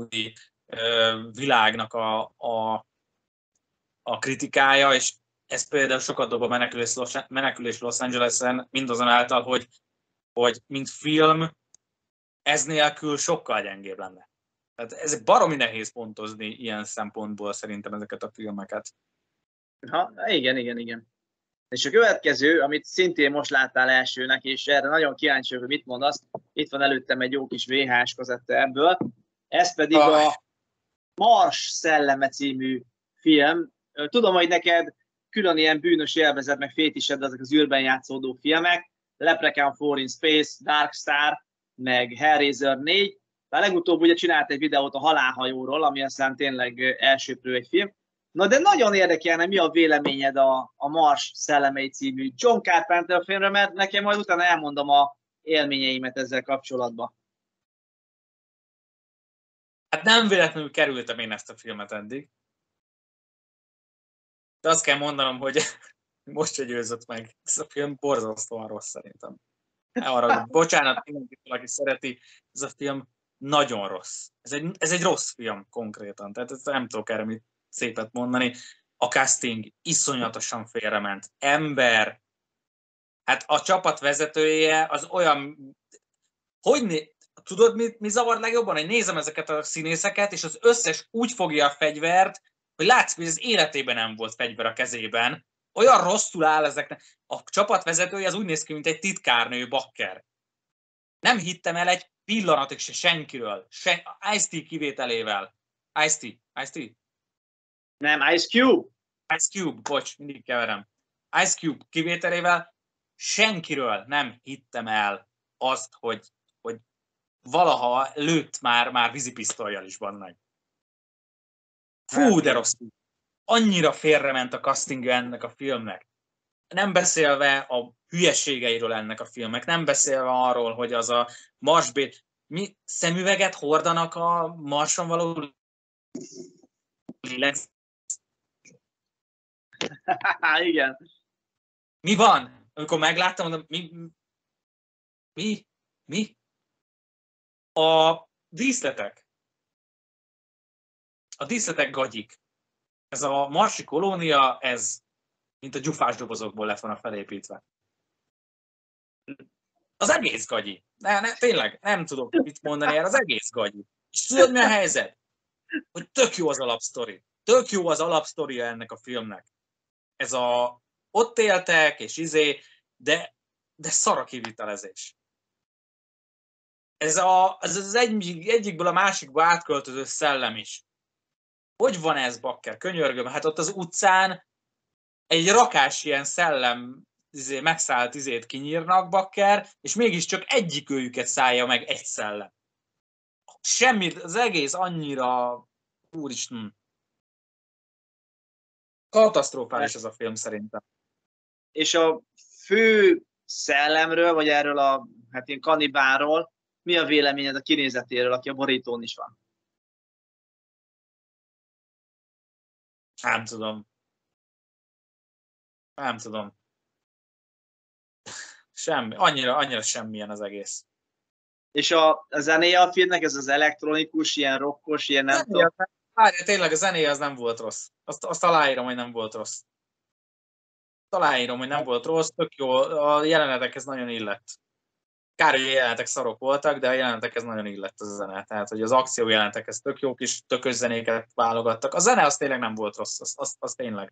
világnak a kritikája, és ez például sokat dob a Menekülés Los Angeles-en, mindazonáltal, hogy mint film, ez nélkül sokkal gyengébb lenne. Tehát ez baromi nehéz pontozni ilyen szempontból szerintem ezeket a filmeket. Igen. És a következő, amit szintén most láttál elsőnek, és erre nagyon kíváncsi vagyok, hogy mit mondasz, itt van előttem egy jó kis VHS kazetta ebből, ez pedig a Mars szelleme című film. Tudom, hogy neked külön ilyen bűnös élvezet, meg fétised ezek az űrben játszódó filmek, Leprechaun 4 in Space, Dark Star, meg Hellraiser 4. De legutóbb ugye csinált egy videót a halálhajóról, ami aztán tényleg elsőprő egy film. Na de nagyon érdekelne, mi a véleményed a Mars szellemei című John Carpenter filmre, mert nekem majd utána elmondom a élményeimet ezzel kapcsolatban. Hát nem véletlenül kerültem én ezt a filmet eddig. De azt kell mondanom, hogy most se győzött meg. Ez a film borzasztóan rossz szerintem. Bocsánat, mindenki, aki szereti, ez a film nagyon rossz. Ez egy rossz film konkrétan, tehát nem tudok erre mit szépet mondani. A casting iszonyatosan félrement. Ember, hát a csapat vezetője az olyan, tudod, mi zavar legjobban? Hogy nézem ezeket a színészeket, és az összes úgy fogja a fegyvert, hogy látszik, hogy az életében nem volt fegyver a kezében. olyan rosszul áll ezeknek. A csapatvezetője az úgy néz ki, mint egy titkárnő, bakker. Nem hittem el egy pillanatig se senkiről. Ice-T kivételével. Ice-T? Nem, Ice Cube. Ice Cube, bocs, mindig keverem. Ice Cube kivételével senkiről nem hittem el azt, hogy valaha lőtt már vízipisztollyal is van meg. Fú, de rossz. Annyira félrement a castingja ennek a filmnek. Nem beszélve a hülyeségeiről ennek a filmnek, nem beszélve arról, hogy az a marsbét... Mi szemüveget hordanak a Marson való lélegzés? Igen. Mi van? Amikor megláttam, mondom, mi? A díszletek. A díszletek gagyik. Ez a marsi kolónia, ez mint a gyufás dobozokból lett volna felépítve. Az egész gagyi. Tényleg, nem tudok mit mondani erre, az egész gagyi. És tudod, mi a helyzet? Hogy tök jó az alapsztori. Tök jó az alapsztoria ennek a filmnek. Ez a ott éltek, és de szar a kivitelezés. Ez az egyikből a másikba átköltöző szellem is. Hogy van ez, bakker? Könyörgöm. Hát ott az utcán egy rakás ilyen szellem megszállt kinyírnak, bakker, és mégiscsak egyikőjüket szállja meg egy szellem. Semmit, az egész annyira... Úristen. Katasztrofális ez a film szerintem. És a fő szellemről, vagy erről a ilyen kannibálról, mi a véleményed a kinézetéről, aki a borítón is van? Nem tudom. Semmi. Annyira semmilyen az egész. És a zenéje a filmnek, ez az elektronikus, ilyen rockos, ilyen nem tudom. Várja, tényleg a zenéje az nem volt rossz. Azt aláírom, hogy nem volt rossz. Tök jó, a jelenetekhez nagyon illett. Kár, hogy a jelenetek szarok voltak, de a jelenetekhez nagyon illett az a zene. Tehát, hogy az akció jelenetekhez tök jó kis tökös zenéket válogattak. A zene az tényleg nem volt rossz, az tényleg.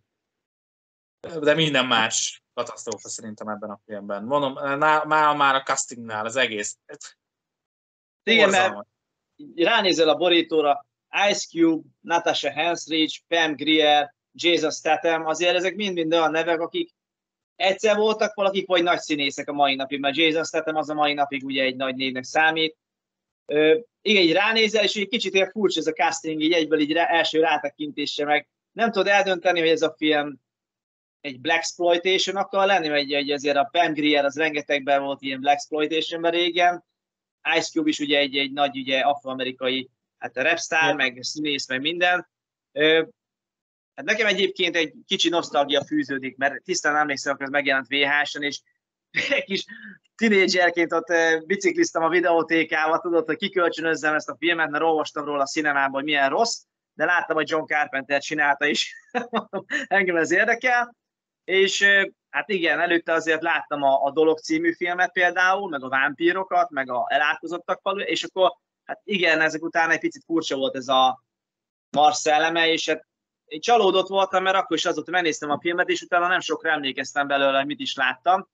De minden más katasztrófa szerintem ebben a filmben. Mondom, már a castingnál az egész. Igen, mert ránézel a borítóra, Ice Cube, Natasha Henstridge, Pam Grier, Jason Statham, azért ezek mind-mind olyan nevek, akik egyszer voltak valakik, vagy nagy színészek a mai napig, mert Jason Statham az a mai napig ugye egy nagy névnek számít. Igen, így ránézel, és egy kicsit ilyen furcsa ez a casting, így egyből így első rátekintésre meg. Nem tudod eldönteni, hogy ez a film egy blaxploitation akar lenni, vagy azért a Pam Grier az rengetegben volt ilyen blaxploitationben régen. Ice Cube is ugye egy nagy ugye afroamerikai rapstar, meg színész, meg minden. Hát nekem egyébként egy kicsi nosztalgia fűződik, mert tisztán emlékszem, hogy ez megjelent VHS-en, és egy kis tinédzserként ott bicikliztem a videótékával, tudod, hogy kikölcsönözzem ezt a filmet, mert olvastam róla a cinemában, hogy milyen rossz, de láttam, hogy John Carpenter csinálta is. Engem ez érdekel. És hát igen, előtte azért láttam a Dolog című filmet például, meg a vámpírokat, meg a Elátkozottak falu, és akkor hát igen, ezek után egy picit furcsa volt ez a Mars szelleme, és hát én csalódott voltam, mert akkor is azóta megnéztem a filmet, és utána nem sokra emlékeztem belőle, hogy mit is láttam.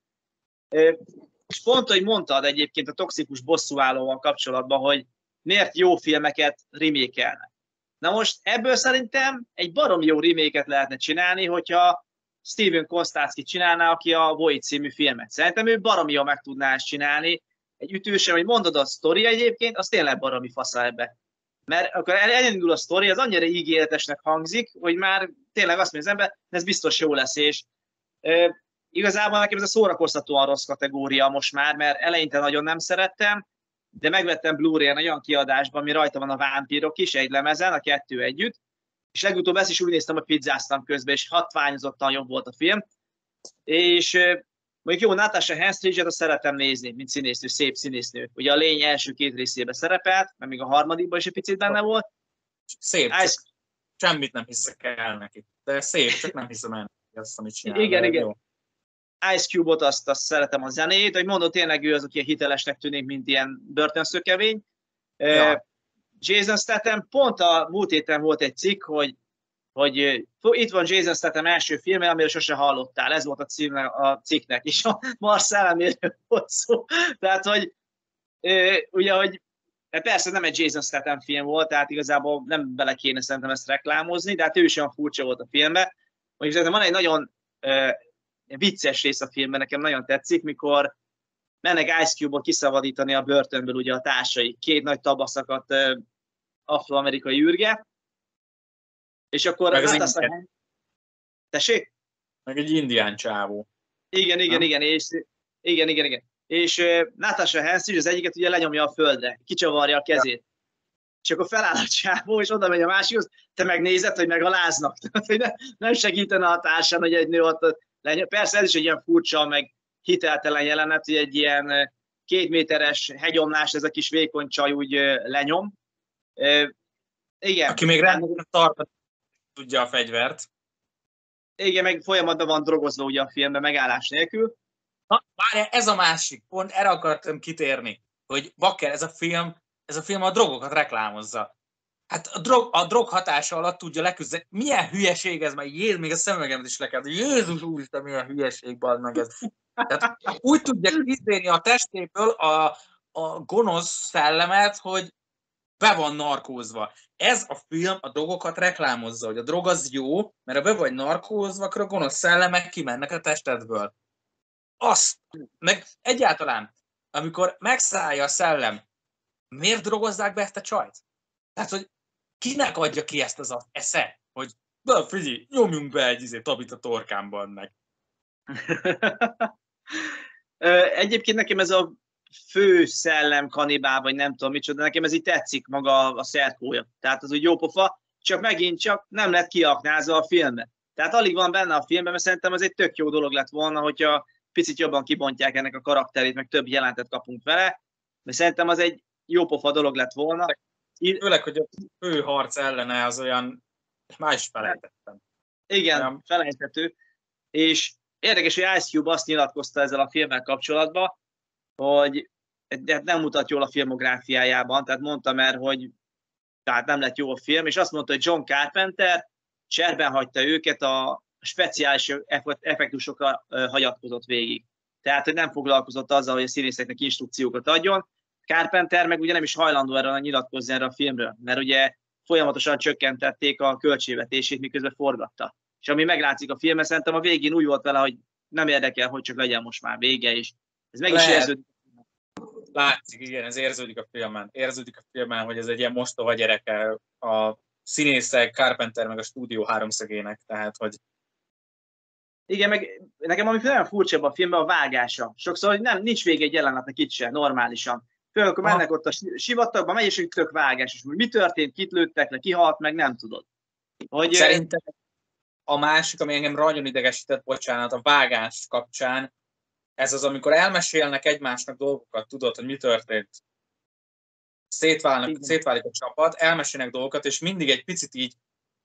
És pont, hogy mondtad egyébként a Toxikus bosszúállóval kapcsolatban, hogy miért jó filmeket remake-elnek. Na most ebből szerintem egy baromi jó remake-et lehetne csinálni, hogyha Steven Kostacki csinálná, aki a Void című filmet. Szerintem ő baromi jól meg tudná ezt csinálni. Egy ütősen, hogy mondod a sztori egyébként, az tényleg baromi fasza ebbe. Mert akkor elindul a sztori, az annyira ígéretesnek hangzik, hogy már tényleg azt mondja az ember, ez biztos jó lesz, és igazából nekem ez a szórakoztatóan rossz kategória most már, mert eleinte nagyon nem szerettem, de megvettem Blu-ray-en olyan kiadásban, ami rajta van a vámpírok is, egy lemezen, a kettő együtt, és legutóbb ezt is úgy néztem, hogy pizzáztam közben, és hatványozottan jobb volt a film. És mondjuk jó, Natasha Henstridge-et azt szeretem nézni, mint színésznő, szép színésznő. Ugye a Lény első 2 részében szerepelt, mert még a harmadikban is egy picit benne volt. Szép, semmit nem hiszek el neki. De szép, csak nem hiszem el neki azt, amit csinál. Igen. Jó. Ice Cube-ot azt szeretem a zenét, hogy mondom, tényleg ő az, aki hitelesnek tűnik, mint ilyen börtönszökevény. Ja. Jason Statham, pont a múlt héten volt egy cikk, hogy hogy itt van Jason Statham első filmje, amiről sose hallottál, ez volt a címe a cikknek, és a Mars szelleméről volt szó. Tehát, hogy ugye, hogy persze nem egy Jason Statham film volt, tehát igazából nem bele kéne szerintem ezt reklámozni, de hát ő is olyan furcsa volt a filmben. Mondjuk van egy nagyon vicces rész a filmben, nekem nagyon tetszik, mikor mennek Ice Cube-ot kiszabadítani a börtönből ugye a társai, két nagy tabaszakadt afroamerikai űrge, és akkor tessék? Meg egy indián csávó. Igen. És Natasha Henstridge az egyiket ugye lenyomja a földre, kicsavarja a kezét. Ja. És akkor feláll a csávó, és oda megy a másikhoz, te megnézed, hogy megaláznak. Tehát, hogy nem segítene a társán, hogy egy nő ott lenyom. Persze ez is egy ilyen furcsa, meg hiteltelen jelenet, hogy egy ilyen 2 méteres hegyomlás, ez a kis vékony csaj úgy lenyom. Igen. Aki még rendben tart, tudja a fegyvert. Igen, meg folyamatban van drogozva ugye a filmben, megállás nélkül. Na, várjál, ez a másik pont, erre akartam kitérni, hogy bakker, ez a film a drogokat reklámozza. Hát a drog hatása alatt tudja leküzdeni. Milyen hülyeség ez, már még a szemüvegemet is lekelt. Jézus úristen, milyen hülyeség, bald meg ez. Tehát úgy tudja kiszélni a testéből a gonosz szellemet, hogy be van narkózva. Ez a film a drogokat reklámozza, hogy a drog az jó, mert ha be vagy narkózva, akkor a gonosz szellemek kimennek a testedből. Azt, meg egyáltalán, amikor megszállja a szellem, miért drogozzák be ezt a csajt? Tehát, hogy kinek adja ki ezt az esze, hogy figyelj, nyomjunk be egy tabit a torkámban meg. Egyébként nekem ez a fő szellem kanibál, vagy nem tudom micsoda, nekem ez így tetszik maga a szerkója. Tehát az úgy jó pofa, csak megint csak nem lett kiaknázva a filmbe. Tehát alig van benne a filmben, mert szerintem ez egy tök jó dolog lett volna, hogyha picit jobban kibontják ennek a karakterét, meg több jelentet kapunk vele, mert szerintem az egy jó pofa dolog lett volna. Főleg, hogy a fő harc ellene az olyan, már is felejtettem. Igen, felejthető. És érdekes, hogy Ice Cube azt nyilatkozta ezzel a filmmel kapcsolatban, hogy nem mutat jól a filmográfiájában, tehát mondta már, hogy tehát nem lett jó a film, és azt mondta, hogy John Carpenter cserben hagyta őket, a speciális effektusokra hagyatkozott végig. Tehát, hogy nem foglalkozott azzal, hogy a színészeknek instrukciókat adjon. Carpenter meg ugye nem is hajlandó erről nyilatkozni erre a filmről, mert ugye folyamatosan csökkentették a költségvetését, miközben forgatta. És ami meglátszik a filmen, szerintem a végén úgy volt vele, hogy nem érdekel, hogy csak legyen most már vége, és ez meg is érződik. Látszik, igen, ez érződik a filmen. Érződik a filmen, hogy ez egy ilyen mostoha gyereke a színészek, Carpenter meg a stúdió háromszögének, tehát, hogy... Igen, meg nekem ami nagyon furcsább a filmben a vágása. Sokszor, hogy nincs vége egy jelenetnek itt sem, normálisan. Főleg, akkor mennek ott a sivatagba, megy, és egy tök vágás. És mi történt, kit lőttek le, ki halt meg, nem tudod. Hogy, szerintem a másik, ami engem nagyon idegesített, bocsánat, a vágás kapcsán, ez az, amikor elmesélnek egymásnak dolgokat, tudod, hogy mi történt. Szétválik a csapat, elmesélnek dolgokat, és mindig egy picit így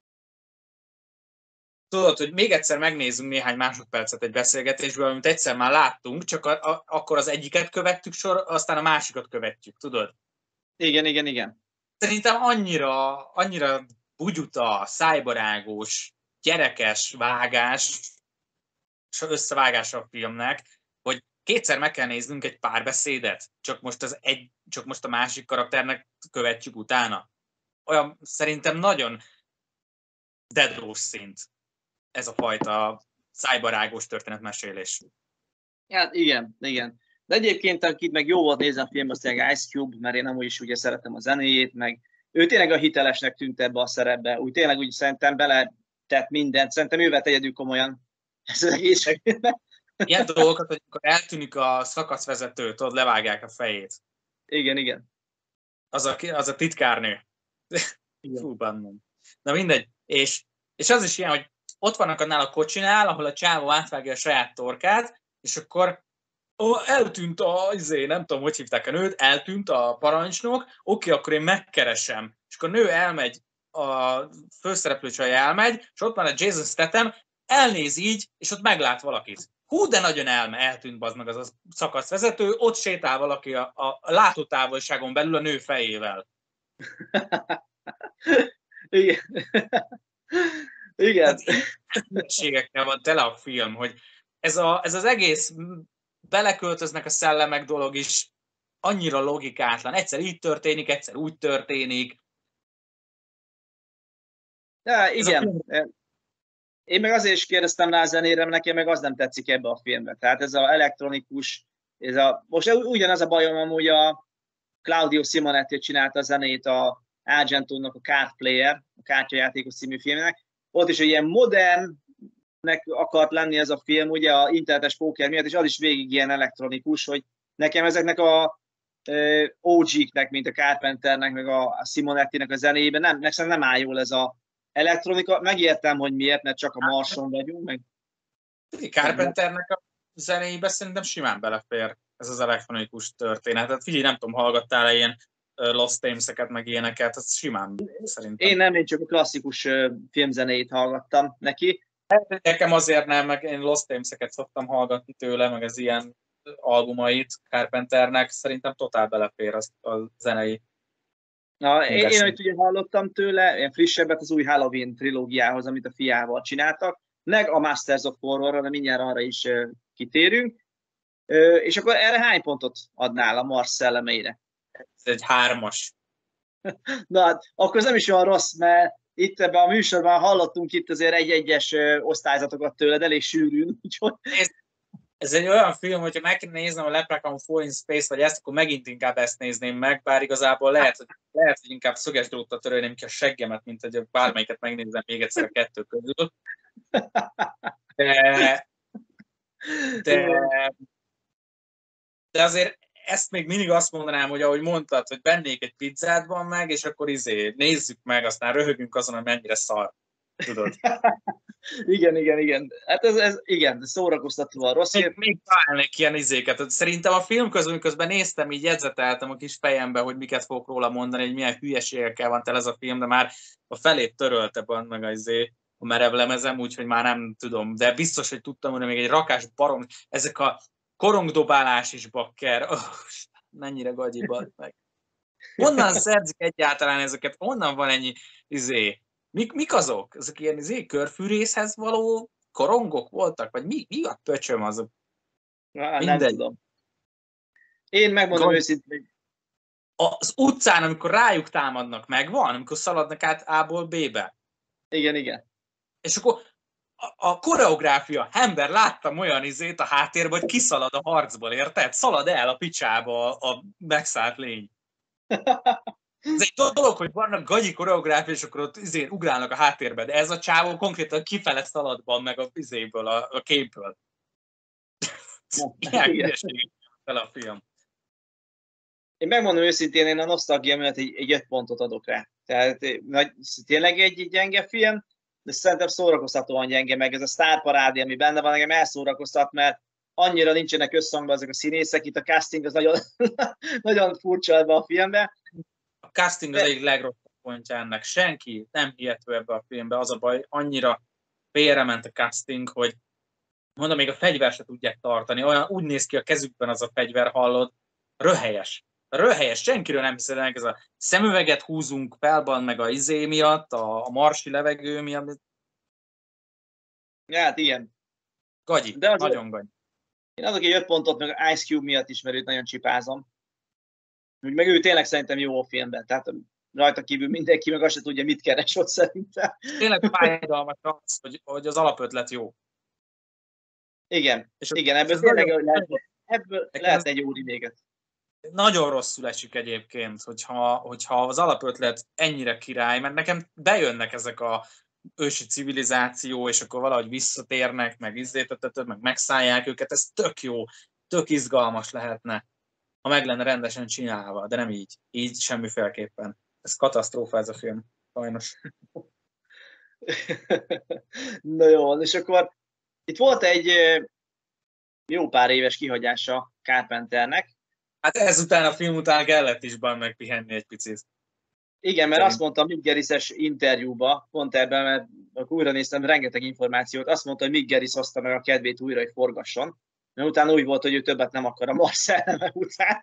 tudod, hogy még egyszer megnézzünk néhány másodpercet egy beszélgetésből, amit egyszer már láttunk, csak akkor az egyiket követtük aztán a másikat követjük, tudod? Igen. Szerintem annyira bugyuta, szájbarágos, gyerekes vágás, összevágás a filmnek, hogy kétszer meg kell néznünk egy párbeszédet, csak most a másik karakternek követjük utána. Olyan szerintem nagyon dedós szint ez a fajta szájbarágos történetmesélés. Ja, igen. De egyébként, akit meg jó volt nézni a film, az tényleg Ice Cube, mert én amúgy is ugye szeretem a zenéjét, meg ő tényleg a hitelesnek tűnt ebbe a szerepbe. Úgy tényleg úgy szerintem beletett mindent. Szerintem ő vett egyedül komolyan ez az egész. Ilyen dolgokat, hogy amikor eltűnik a szakaszvezető, tudod, levágják a fejét. Igen. Az a titkárnő. Fú, bannum. Na mindegy. És az is ilyen, hogy ott vannak annál a kocsinál, ahol a csávó átvágja a saját torkát, és akkor eltűnt nem tudom, hogy hívták a nőt, eltűnt a parancsnok, oké, akkor én megkeresem. És akkor a nő elmegy, a főszereplő csaj elmegy, és ott van a Jason Statham, elnéz így, és ott meglát valakit. Hú, de nagyon eltűnt bazd meg az a szakaszvezető, ott sétál valaki a látótávolságon belül a nő fejével. Igen. Igen. Hülyeségekkel van tele a film, hogy ez az egész beleköltöznek a szellemek dolog is annyira logikátlan. Egyszer így történik, egyszer úgy történik. Ja, igen. Én meg azért is kérdeztem rá a zenére, mert nekem meg az nem tetszik ebbe a filmbe. Tehát ez az elektronikus, most ugyanaz a bajom amúgy a Claudio Simonetti csinálta a zenét a Argentónak a Card Player, a kártyajátékos című filmnek. Ott is ilyen modernnek akart lenni ez a film, ugye a internetes póker miatt, és az is végig ilyen elektronikus, hogy nekem ezeknek a OG-knek, mint a Carpenternek, meg a Simonettinek a zenében nem áll jól ez a elektronika. Megértem, hogy miért, mert csak a Marson vagyunk. Meg... Carpenternek a zenéibe szerintem simán belefér ez az elektronikus történet. Hát figyelj, nem tudom, hallgattál-e ilyen Lost Themes-eket, meg ilyeneket, ez simán szerintem. Én csak a klasszikus filmzenét hallgattam neki. Nekem azért nem, meg én Lost Themes-eket szoktam hallgatni tőle, meg az ilyen albumait Carpenternek, szerintem totál belefér a zenei. Én amit ugye hallottam tőle, ilyen frissebbet az új Halloween trilógiához, amit a fiával csináltak, meg a Masters of Horrorra, de mindjárt arra is kitérünk. És akkor erre hány pontot adnál a Mars szellemeire? Ez egy 3-as. Na hát, akkor ez nem is olyan rossz, mert itt ebben a műsorban hallottunk itt azért egy-egyes osztályzatokat tőled elég sűrűn. Úgyhogy... Ez egy olyan film, hogyha meg kéne néznem a Leprechaun Fall in Space, vagy ezt, akkor megint inkább ezt nézném meg, bár igazából lehet, hogy inkább szöges dróttal törölném ki a seggemet, mint hogy bármelyiket megnézem még egyszer a kettő közül. De azért ezt még mindig azt mondanám, hogy ahogy mondtad, hogy vennék egy pizzát van meg, és akkor nézzük meg, aztán röhögünk azon, hogy mennyire szar. Tudod? Igen. Hát ez igen, szórakoztatóan rossz. Még találnék ilyen izéket. Szerintem a film közben, miközben néztem, így jegyzeteltem a kis fejembe, hogy miket fogok róla mondani, hogy milyen hülyeségekkel van tele ez a film, de már a felét törölte meg a merev lemezem, úgyhogy már nem tudom. De biztos, hogy tudtam, hogy még egy rakás barom, ezek a korongdobálás is bakker. Mennyire gagyibat meg. Honnan szerzik egyáltalán ezeket? Honnan van ennyi Mik azok? Ezek ilyen körfűrészhez való korongok voltak? Vagy mi a pöcsöm azok? Nem tudom. Én megmondom őszintén. Az utcán, amikor rájuk támadnak, megvan? Amikor szaladnak át A-ból B-be? Igen. És akkor a koreográfia, ember, láttam olyan a háttérben, hogy kiszalad a harcból, érted? Szalad el a picsába a megszállt lény. Ez egy dolog, hogy vannak gagyi koreográfia, és akkor ott ugrálnak a háttérbe, de ez a csávó konkrétan kifele szaladban meg a képből. Ilyen hülyeségek fel a film. Én megmondom őszintén, én a nosztalgia miatt egy 5 pontot adok rá. Tehát tényleg egy gyenge film, de szerintem szórakoztatóan gyenge, meg ez a sztárparádi, ami benne van, engem elszórakoztat, mert annyira nincsenek összhangban ezek a színészek, itt a casting az nagyon, nagyon furcsa ebben a filmben. A casting az egyik legrosszabb pontja ennek. Senki nem hihető ebbe a filmbe, az a baj, annyira félrement a casting, hogy mondom, még a fegyver se tudják tartani, olyan úgy néz ki a kezükben az a fegyver, hallod, röhelyes, senkiről nem hiszed meg, ez a szemüveget húzunk felban, meg a miatt, a marsi levegő miatt. Ja, hát igen. Gagyi, nagyon gagyi. Én adok egy 5 pontot, meg Ice Cube miatt is, mert őt nagyon csipázom. Meg ő tényleg szerintem jó a filmben, tehát rajta kívül mindenki meg azt se tudja, mit keres ott szerintem. Tényleg fájdalmas az, hogy az alapötlet jó. Igen, ebből tényleg lehet egy jó remake-et. Nagyon rosszul esik egyébként, hogyha az alapötlet ennyire király, mert nekem bejönnek ezek a ősi civilizáció, és akkor valahogy visszatérnek, meg meg megszállják őket, ez tök jó, tök izgalmas lehetne, ha meg lenne rendesen csinálva, de nem így. Így semmiféleképpen. Ez katasztrófa ez a film, sajnos. Na jó, és akkor itt volt egy jó pár éves kihagyása Carpenternek. Hát ezután a film után kellett is megpihenni egy picit. Igen, mert azt mondta Mick Garris-es interjúba, pont ebben, mert újra néztem rengeteg információt, azt mondta, hogy Mick Garris hozta meg a kedvét újra, hogy forgasson. Mert utána úgy volt, hogy ő többet nem akar a Mars szelleme után.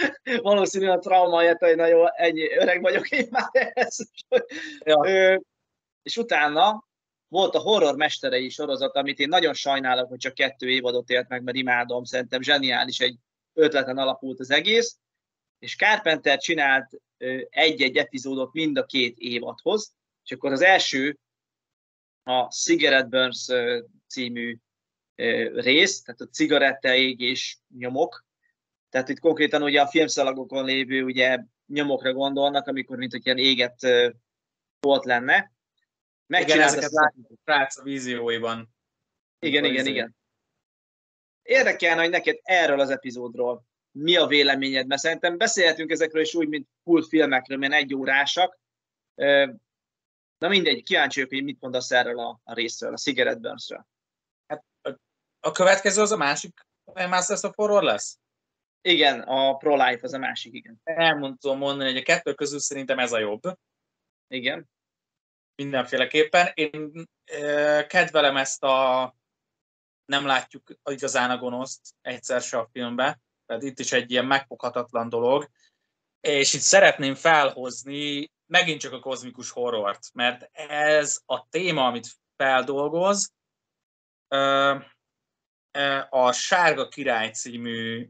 Valószínűleg a trauma jött, hogy na jó, ennyi öreg vagyok én már ehhez. Ja. és utána volt a Horror Mesterei sorozat, amit én nagyon sajnálok, hogy csak 2 évadot élt meg, mert imádom, szerintem zseniális, egy ötleten alapult az egész, és Carpenter csinált egy-egy épizódot mind a 2 évadhoz, és akkor az első a Cigarette Burns című rész, tehát a cigarettaégés nyomok, tehát itt konkrétan ugye a filmszalagokon lévő ugye nyomokra gondolnak, amikor mint hogy ilyen égett volt lenne. Igen, ezeket látjuk a vízióiban. Igen. Érdekelne, hogy neked erről az epizódról mi a véleményed, mert szerintem beszélhetünk ezekről is úgy, mint kult filmekről, mert 1 órásak. Na mindegy, kíváncsi vagyok, hogy mit mondasz erről a részről, a Cigarette Burnsről. Hát a következő az a másik Masters of Horror lesz? Igen, a Pro-Life az a másik, igen. Elmondom mondani, hogy a 2 közül szerintem ez a jobb. Igen. Mindenféleképpen. Én kedvelem ezt a nem látjuk igazán a gonoszt egyszer se a filmbe, tehát itt is egy ilyen megfoghatatlan dolog, és itt szeretném felhozni megint csak a kozmikus horrort, mert ez a téma, amit feldolgoz, a Sárga Király című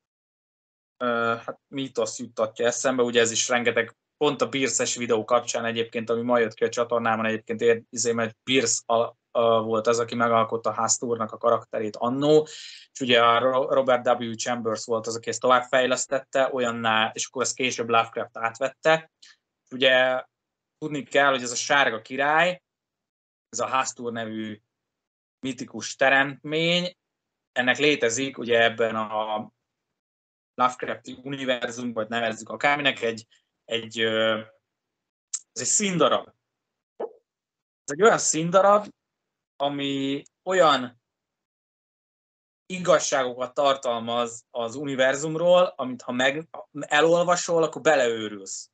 mítosz juttatja eszembe, ugye ez is rengeteg, pont a Pierce-es videó kapcsán egyébként, ami ma jött ki a csatornámon, egyébként mert Pierce volt az, aki megalkotta Hasturnak a karakterét annó, és ugye a Robert W. Chambers volt az, aki ezt továbbfejlesztette olyanná, és akkor ezt később Lovecraft átvette. Ugye tudni kell, hogy ez a Sárga Király, ez a Hastur nevű mitikus teremtmény, ennek létezik ugye ebben a Lovecrafti univerzum, vagy nevezzük akárminek, ez egy színdarab. Ez egy olyan színdarab, ami olyan igazságokat tartalmaz az univerzumról, amit ha elolvasol, akkor beleőrülsz.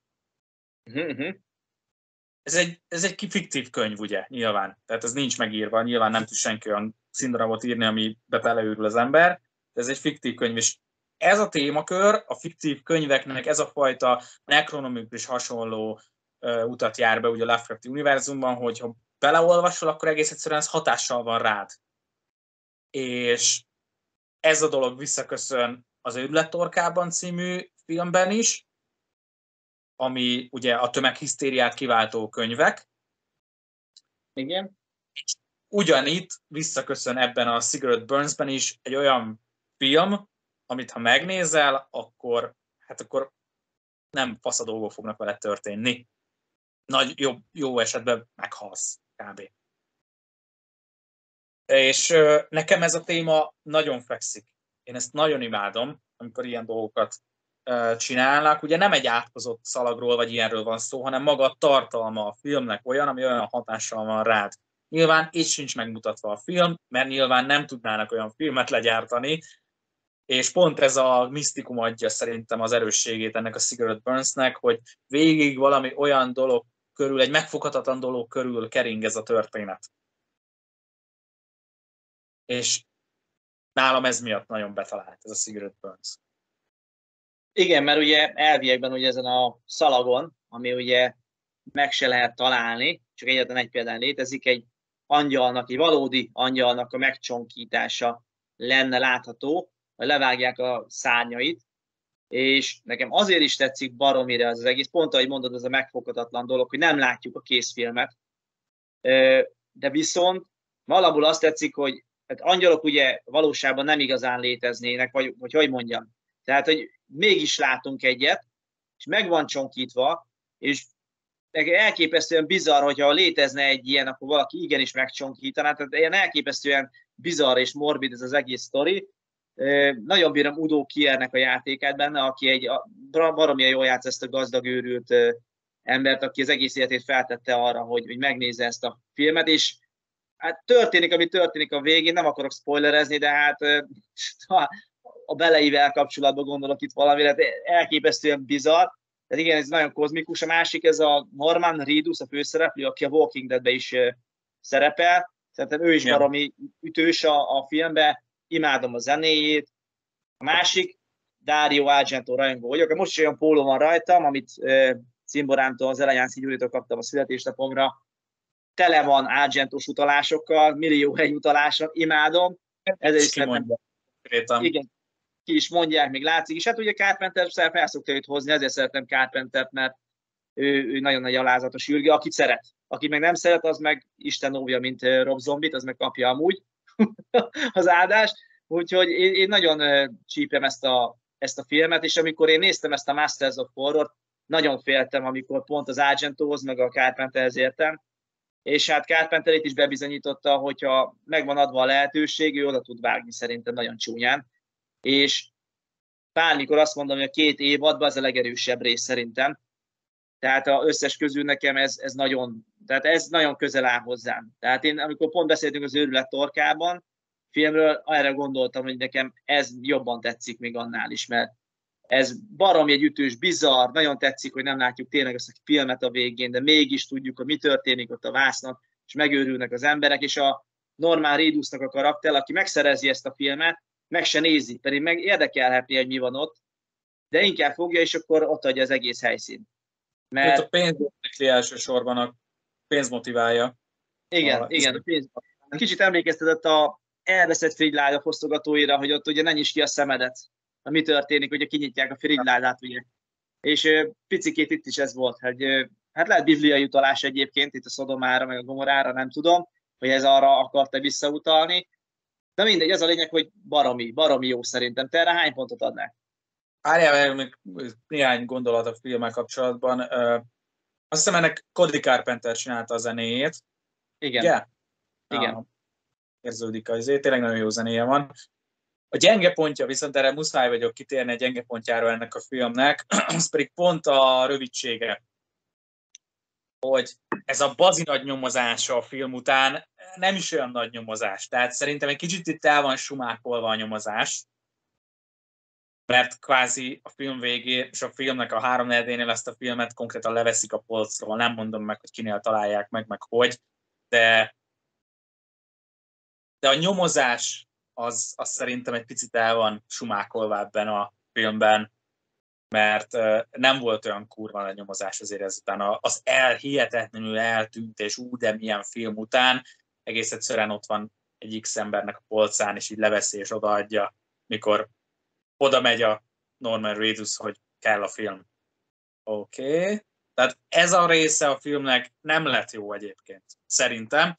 Ez egy fiktív könyv, ugye, nyilván. Tehát ez nincs megírva, nyilván nem tud senki olyan színdarabot írni, ami beleőrül az ember, de ez egy fiktív könyv, és ez a témakör, a fiktív könyveknek ez a fajta nekronomikus hasonló utat jár be ugye a Lovecrafti univerzumban, hogyha beleolvasol, akkor egész egyszerűen ez hatással van rád. És ez a dolog visszaköszön az Őrület torkában című filmben is, ami ugye a tömeghisztériát kiváltó könyvek. Igen. Ugyanitt visszaköszön ebben a Cigarette Burnsben is egy olyan film, amit ha megnézel, akkor nem fasz a dolgok fognak vele történni. Jó esetben meghalsz, kb. És nekem ez a téma nagyon fekszik. Én ezt nagyon imádom, amikor ilyen dolgokat csinálnak. Ugye nem egy átkozott szalagról, vagy ilyenről van szó, hanem maga a tartalma a filmnek olyan, ami olyan hatással van rád. Nyilván itt sincs megmutatva a film, mert nyilván nem tudnának olyan filmet legyártani, és pont ez a misztikum adja szerintem az erősségét ennek a Cigarette Burnsnek, hogy végig valami olyan dolog körül, egy megfoghatatlan dolog körül kering ez a történet. És nálam ez miatt nagyon betalált ez a Cigarette Burns. Igen, mert ugye elviekben ugye ezen a szalagon, ami ugye meg se lehet találni, csak egyetlen egy példán létezik, egy angyalnak, egy valódi angyalnak a megcsonkítása lenne látható, hogy levágják a szárnyait, és nekem azért is tetszik baromira az egész, pont ahogy mondod, ez a megfoghatatlan dolog, hogy nem látjuk a készfilmet, de viszont alapból azt tetszik, hogy hát angyalok ugye valóságban nem igazán léteznének, vagy hogy mondjam. Tehát, hogy mégis látunk egyet, és meg van csonkítva, és elképesztően bizarr, hogyha létezne egy ilyen, akkor valaki igenis megcsonkítaná. Tehát ilyen elképesztően bizarr és morbid ez az egész sztori. Nagyon bírom Udo Kiernek a játékát benne, aki egy baromira jól játsz ezt a gazdag őrült embert, aki az egész életét feltette arra, hogy megnézze ezt a filmet, és hát történik, ami történik a végén, nem akarok spoilerezni, de hát a beleivel kapcsolatban gondolok itt valamire, elképesztően bizarr. Tehát igen, ez nagyon kozmikus. A másik, ez a Norman Reedus, a főszereplő, aki a Walking Deadben is szerepel. Szerintem ő is baromi ütős a filmben. Imádom a zenéjét. A másik, Dario Argento rajongó vagyok. Most is olyan póló van rajtam, amit Cimborámtól, az Elejánszki Gyuritól kaptam a születésnapomra. tele van Argentos utalásokkal, millió egy utaláson, imádom. Ezért is kimondja. Igen, ki is mondják, még látszik. És hát ugye Carpenter fel szokta őt hozni, ezért szeretem Carpentert, mert ő nagyon nagy alázatos űrge, akit szeret. Aki meg nem szeret, az meg Isten óvja, mint Rob Zombie-t, az meg kapja amúgy az áldást. Úgyhogy én nagyon csípem ezt a filmet, és amikor én néztem ezt a Masters of Horror-t, nagyon féltem, amikor pont az Argentóhoz, meg a Carpenterhez értem, és hát Carpenter itt is bebizonyította, hogyha megvan adva a lehetőség, ő oda tud vágni szerintem nagyon csúnyán, és bármikor azt mondom, hogy a 2 évadban az a legerősebb rész szerintem, tehát az összes közül nekem ez nagyon közel áll hozzám. Tehát én, amikor pont beszéltünk az Őrület torkában filmről, erre gondoltam, hogy nekem ez jobban tetszik még annál is, mert ez baromi egy ütős, bizarr, nagyon tetszik, hogy nem látjuk tényleg ezt a filmet a végén, de mégis tudjuk, hogy mi történik ott a vásznak, és megőrülnek az emberek, és a Norman Reedusnak a karakter, aki megszerezi ezt a filmet, meg se nézi, pedig meg érdekelhetné, hogy mi van ott, de inkább fogja, és akkor ott adja az egész helyszín. Mert a pénz elsősorban, a pénz motiválja. Igen, a pénz. Kicsit emlékeztetett a elveszett frigyládok fosztogatóira, hogy ott ugye ne nyisd ki a szemedet. Mi történik, ugye kinyitják a frigyládát, ugye. És picikét itt is ez volt, hogy hát lehet bibliai utalás egyébként, itt a Szodomára, meg a Gomorára, nem tudom, hogy ez arra akarta visszautalni. De mindegy, az a lényeg, hogy baromi jó szerintem. Te erre hány pontot adnál? Várjál, még néhány gondolat a filmmel kapcsolatban. Azt hiszem, ennek Cody Carpenter csinálta a zenéjét. Igen. Ugye? Igen. Érződik azért, tényleg nagyon jó zenéje van. A gyenge pontja, viszont erre muszáj vagyok kitérni a gyenge pontjáról ennek a filmnek, az pedig pont a rövidsége. Hogy ez a bazi nagy nyomozása a film után nem is olyan nagy nyomozás. Tehát szerintem egy kicsit itt el van sumákolva a nyomozás, mert kvázi a film végén, és a filmnek a 3/4-nél ezt a filmet konkrétan leveszik a polcról. Nem mondom meg, hogy kinél találják meg hogy, de a nyomozás az szerintem egy picit el van sumákolva ebben a filmben, mert nem volt olyan kurva a nyomozás azért ezután. Az hihetetlenül eltűnt, és de milyen film után egész egyszerűen ott van egy X embernek a polcán, és így leveszi és odaadja, mikor oda megy a Norman Reedus, hogy kell a film. Oké. Tehát ez a része a filmnek nem lett jó egyébként, szerintem.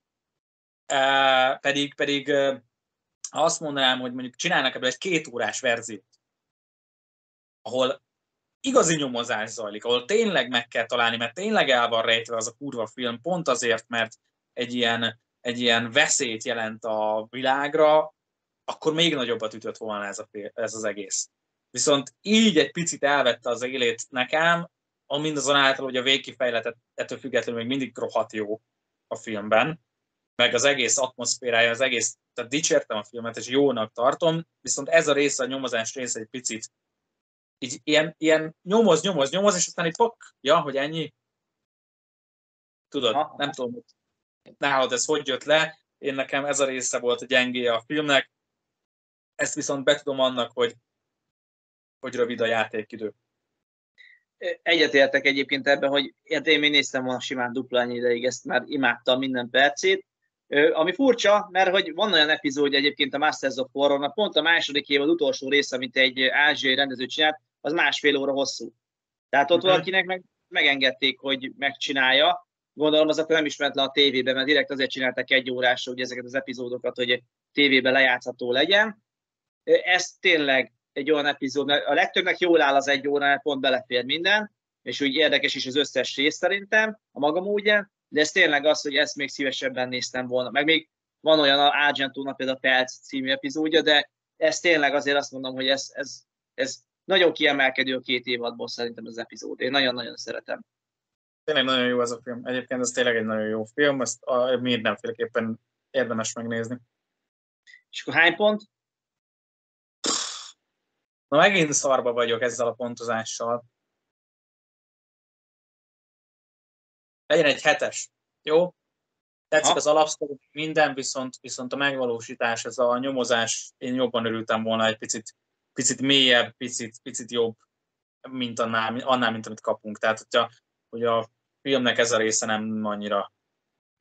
Pedig ha azt mondanám, hogy mondjuk csinálnak ebből egy 2 órás verziót, ahol igazi nyomozás zajlik, ahol tényleg meg kell találni, mert tényleg el van rejtve az a kurva film, pont azért, mert egy ilyen veszélyt jelent a világra, akkor még nagyobbat ütött volna ez az egész. Viszont így egy picit elvette az élét nekem, mindazonáltal, hogy a végkifejletet ettől függetlenül még mindig rohadt jó a filmben, meg az egész atmoszférája, tehát dicsértem a filmet, és jónak tartom, viszont ez a része, a nyomozás része egy picit így ilyen nyomoz, és aztán így hogy ennyi. Tudod, nem tudom, hogy nálad ez hogy jött le, én nekem ez a része volt a gyengéje a filmnek, ezt viszont betudom annak, hogy rövid a játékidő. Egyetértek egyébként ebben, hogy én még néztem volna simán dupla ennyi ideig, ezt már imádtam minden percét. Ami furcsa, mert hogy van olyan epizód egyébként a Masters of Horror-nak, pont a második évad utolsó része, amit egy ázsiai rendező csinált, az 1,5 óra hosszú. Tehát ott valakinek megengedték, hogy megcsinálja. Gondolom, az akkor nem is ment le a tévébe, mert direkt azért csináltak 1 órásra ugye ezeket az epizódokat, hogy tévébe lejátszható legyen. Ez tényleg egy olyan epizód, mert a legtöbbnek jól áll az 1 óra, mert pont belefér minden, és úgy érdekes is az összes rész szerintem, a maga módján, de ez tényleg az, hogy ezt még szívesebben néztem volna. Meg még van olyan a Argentónak például a Pelc című epizódja, de ez tényleg azért azt mondom, hogy ez nagyon kiemelkedő a 2 évadból szerintem az epizód. Én nagyon-nagyon szeretem. Tényleg nagyon jó ez a film. Egyébként ez tényleg egy nagyon jó film, ezt mindenféleképpen érdemes megnézni. És akkor hány pont? Na megint szarba vagyok ezzel a pontozással. Legyen egy 7-es. Jó? Tetszik az alapsztori, minden, viszont a megvalósítás, ez a nyomozás, én jobban örültem volna egy picit mélyebb, picit jobb, mint annál, mint amit kapunk. Tehát, hogy a filmnek ez a része nem annyira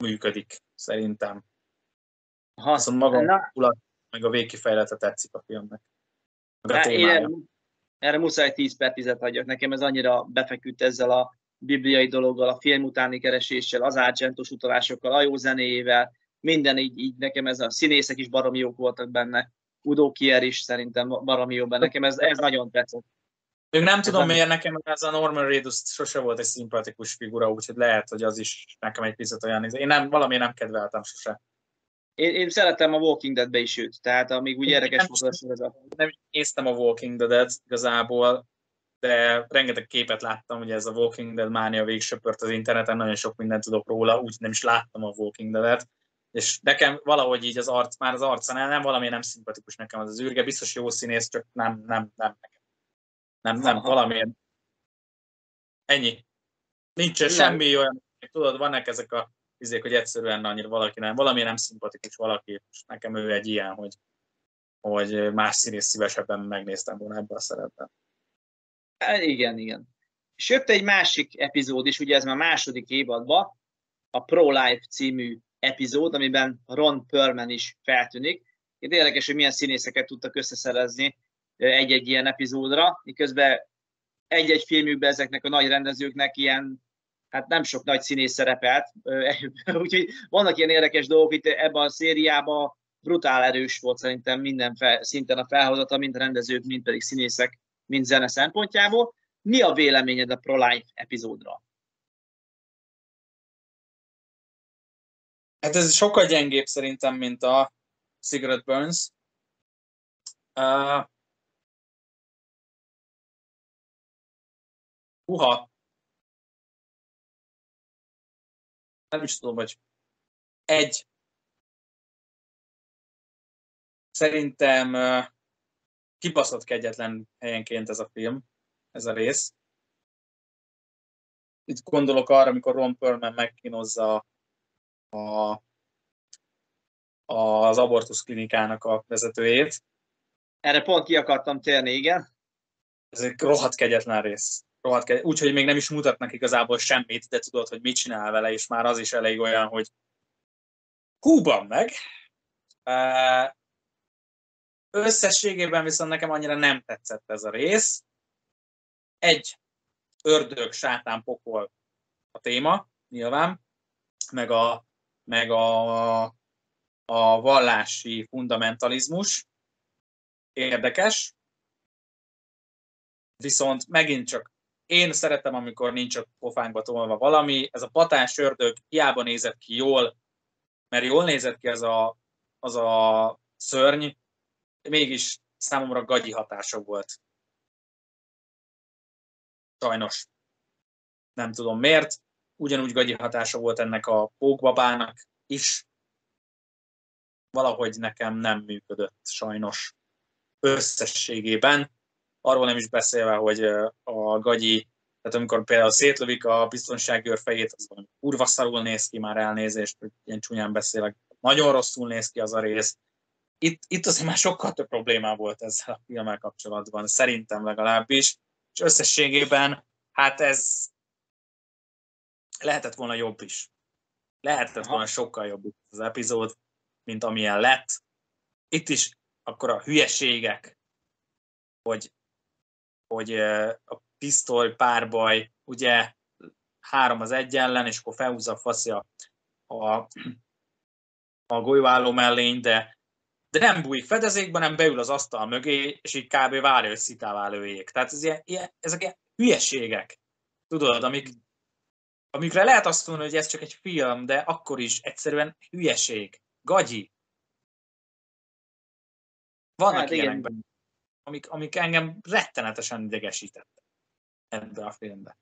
működik, szerintem. Aha. Viszont maga meg a végkifejlete tetszik a filmnek. Meg a témája. Erre muszáj 10/10 adjak. Nekem ez annyira befeküdt ezzel a bibliai dologgal, a film utáni kereséssel, az Argentos utalásokkal, a jó zenéjével, minden így nekem ez a színészek is baromi jók voltak benne. Udo Kier is szerintem baromi jó benne. Nekem ez nagyon tetszett. Még nem tudom miért, nekem ez a Norman Reedus sose volt egy szimpatikus figura, úgyhogy lehet, hogy az is nekem egy picit olyan. Én valamiért nem kedveltem sose. Én szeretem a Walking Dead-be is őt, tehát amíg úgy érdekes volt ez a... Nem néztem a Walking Dead-et igazából, de rengeteg képet láttam, ugye ez a Walking Dead mánia végsöpört az interneten, nagyon sok mindent tudok róla, úgy nem is láttam a Walking Dead-et, és nekem valahogy így már az arca nem valamiért nem szimpatikus nekem az űrge, biztos jó színész, csak nem valamiért. Ennyi. Nincs semmi olyan, tudod, vannak ezek a izék, hogy egyszerűen annyira valami nem szimpatikus valaki, és nekem ő egy ilyen, hogy más színész szívesebben megnéztem volna ebben a szerepben. Igen. És jött egy másik epizód is, ugye ez már második évadban, a Pro-Life című epizód, amiben Ron Perlman is feltűnik. Itt érdekes, hogy milyen színészeket tudtak összeszerezni egy-egy ilyen epizódra, miközben egy-egy filmükben ezeknek a nagy rendezőknek ilyen, hát nem sok nagy színész szerepelt, úgyhogy vannak ilyen érdekes dolgok itt ebben a szériában, brutál erős volt szerintem minden szinten a felhozata, mind rendezők, mind pedig színészek, mind zene szempontjából. Mi a véleményed a Pro-Life epizódra? Hát ez sokkal gyengébb szerintem, mint a Cigarette Burns. Nem is tudom, hogy szerintem kibaszott kegyetlen helyenként ez a film, ez a rész. Itt gondolok arra, amikor Ron Perlman megkínozza az abortusz klinikának a vezetőjét. Erre pont ki akartam térni, igen. Ez egy rohadt kegyetlen rész. Úgyhogy még nem is mutatnak igazából semmit, de tudod, hogy mit csinál vele, és már az is elég olyan, hogy húban meg. Összességében viszont nekem annyira nem tetszett ez a rész. Egy ördög, sátán, pokol a téma, nyilván, meg a vallási fundamentalizmus. Érdekes. Viszont megint csak én szeretem, amikor nincs a pofánkba tolva valami. Ez a patás ördög hiába nézett ki jól, mert jól nézett ki az a szörny, mégis számomra gagyi hatása volt. Sajnos. Nem tudom miért. Ugyanúgy gagyi hatása volt ennek a pókbabának is. Valahogy nekem nem működött sajnos összességében. Arról nem is beszélve, hogy a gagyi, tehát amikor például szétlövik a biztonságőr fejét, az valami kurva szarul néz ki, már elnézést, hogy ilyen csúnyán beszélek. Nagyon rosszul néz ki az a rész. Itt azért már sokkal több problémám volt ezzel a filmmel kapcsolatban, szerintem legalábbis. És összességében, hát ez lehetett volna jobb is. Lehetett volna sokkal jobb az epizód, mint amilyen lett. Itt is akkor a hülyeségek, hogy a pisztoly párbaj, ugye 3-1 ellen, és akkor felhúzza a faszi a golyóálló mellény, de nem bújik fedezékben, nem beül az asztal mögé, és így kb. Várja, hogy szitává lőjék. Tehát ezek ilyen hülyeségek, tudod, amikre lehet azt mondani, hogy ez csak egy film, de akkor is egyszerűen hülyeség, gagyi. Vannak ilyenekben, amik engem rettenetesen idegesítettek ebben a filmben.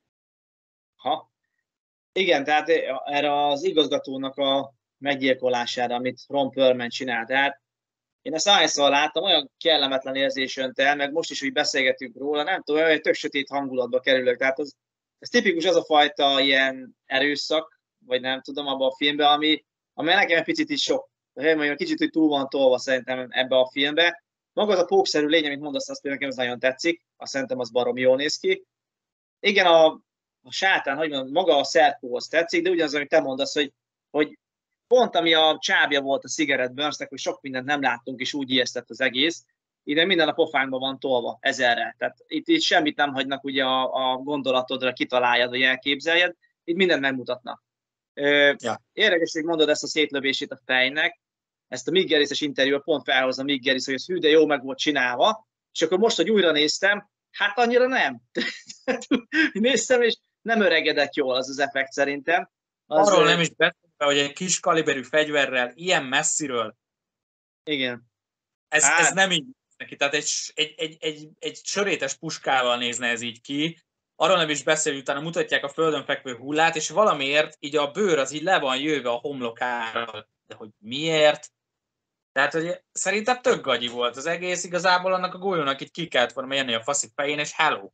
Igen, tehát erre az igazgatónak a meggyilkolására, amit Ron Perlman csinált. Tehát én ezt ahányszor láttam, olyan kellemetlen érzés jött el, meg most is, hogy beszélgetünk róla, nem tudom, olyan tök sötét hangulatba kerülök. Tehát ez tipikus az a fajta ilyen erőszak, vagy nem tudom, abban a filmben, ami nekem egy picit is sok. Kicsit, hogy túl van tolva szerintem ebbe a filmbe. Maga az a pókszerű lény, amit mondasz, azt nekem ez nagyon tetszik. Azt szerintem az baromi jól néz ki. Igen, a sátán, hogy mondjam, maga a szerkóhoz tetszik, de ugyanaz, amit te mondasz, hogy hogy pont ami a csábja volt a Cigarette Burns-nek, hogy sok mindent nem láttunk, és úgy ijesztett az egész, ide minden a pofánkban van tolva, ezerre. Tehát itt semmit nem hagynak ugye a gondolatodra, kitaláljad, vagy elképzeljed, itt mindent megmutatnak. Érdekes, hogy mondod ezt a szétlövését a fejnek, ezt a Mick Garris-es interjúban pont felhozza Mick Garris, hogy ez hű, de jó meg volt csinálva, és akkor most, hogy újra néztem, hát annyira nem. Néztem, és nem öregedett jól az effekt szerintem. Arról nem is beszélve, hogy egy kis kaliberű fegyverrel ilyen messziről. Igen. Ez nem így neki. Tehát egy sörétes puskával nézne ez így ki. Arról nem is beszélve, utána mutatják a földön fekvő hullát, és valamiért így a bőr az így le van jöve a homlokára. De hogy miért? Tehát, hogy szerintem tök gagyi volt az egész, igazából annak a golyónak így ki kellett volna menni a faszi fején, és hello.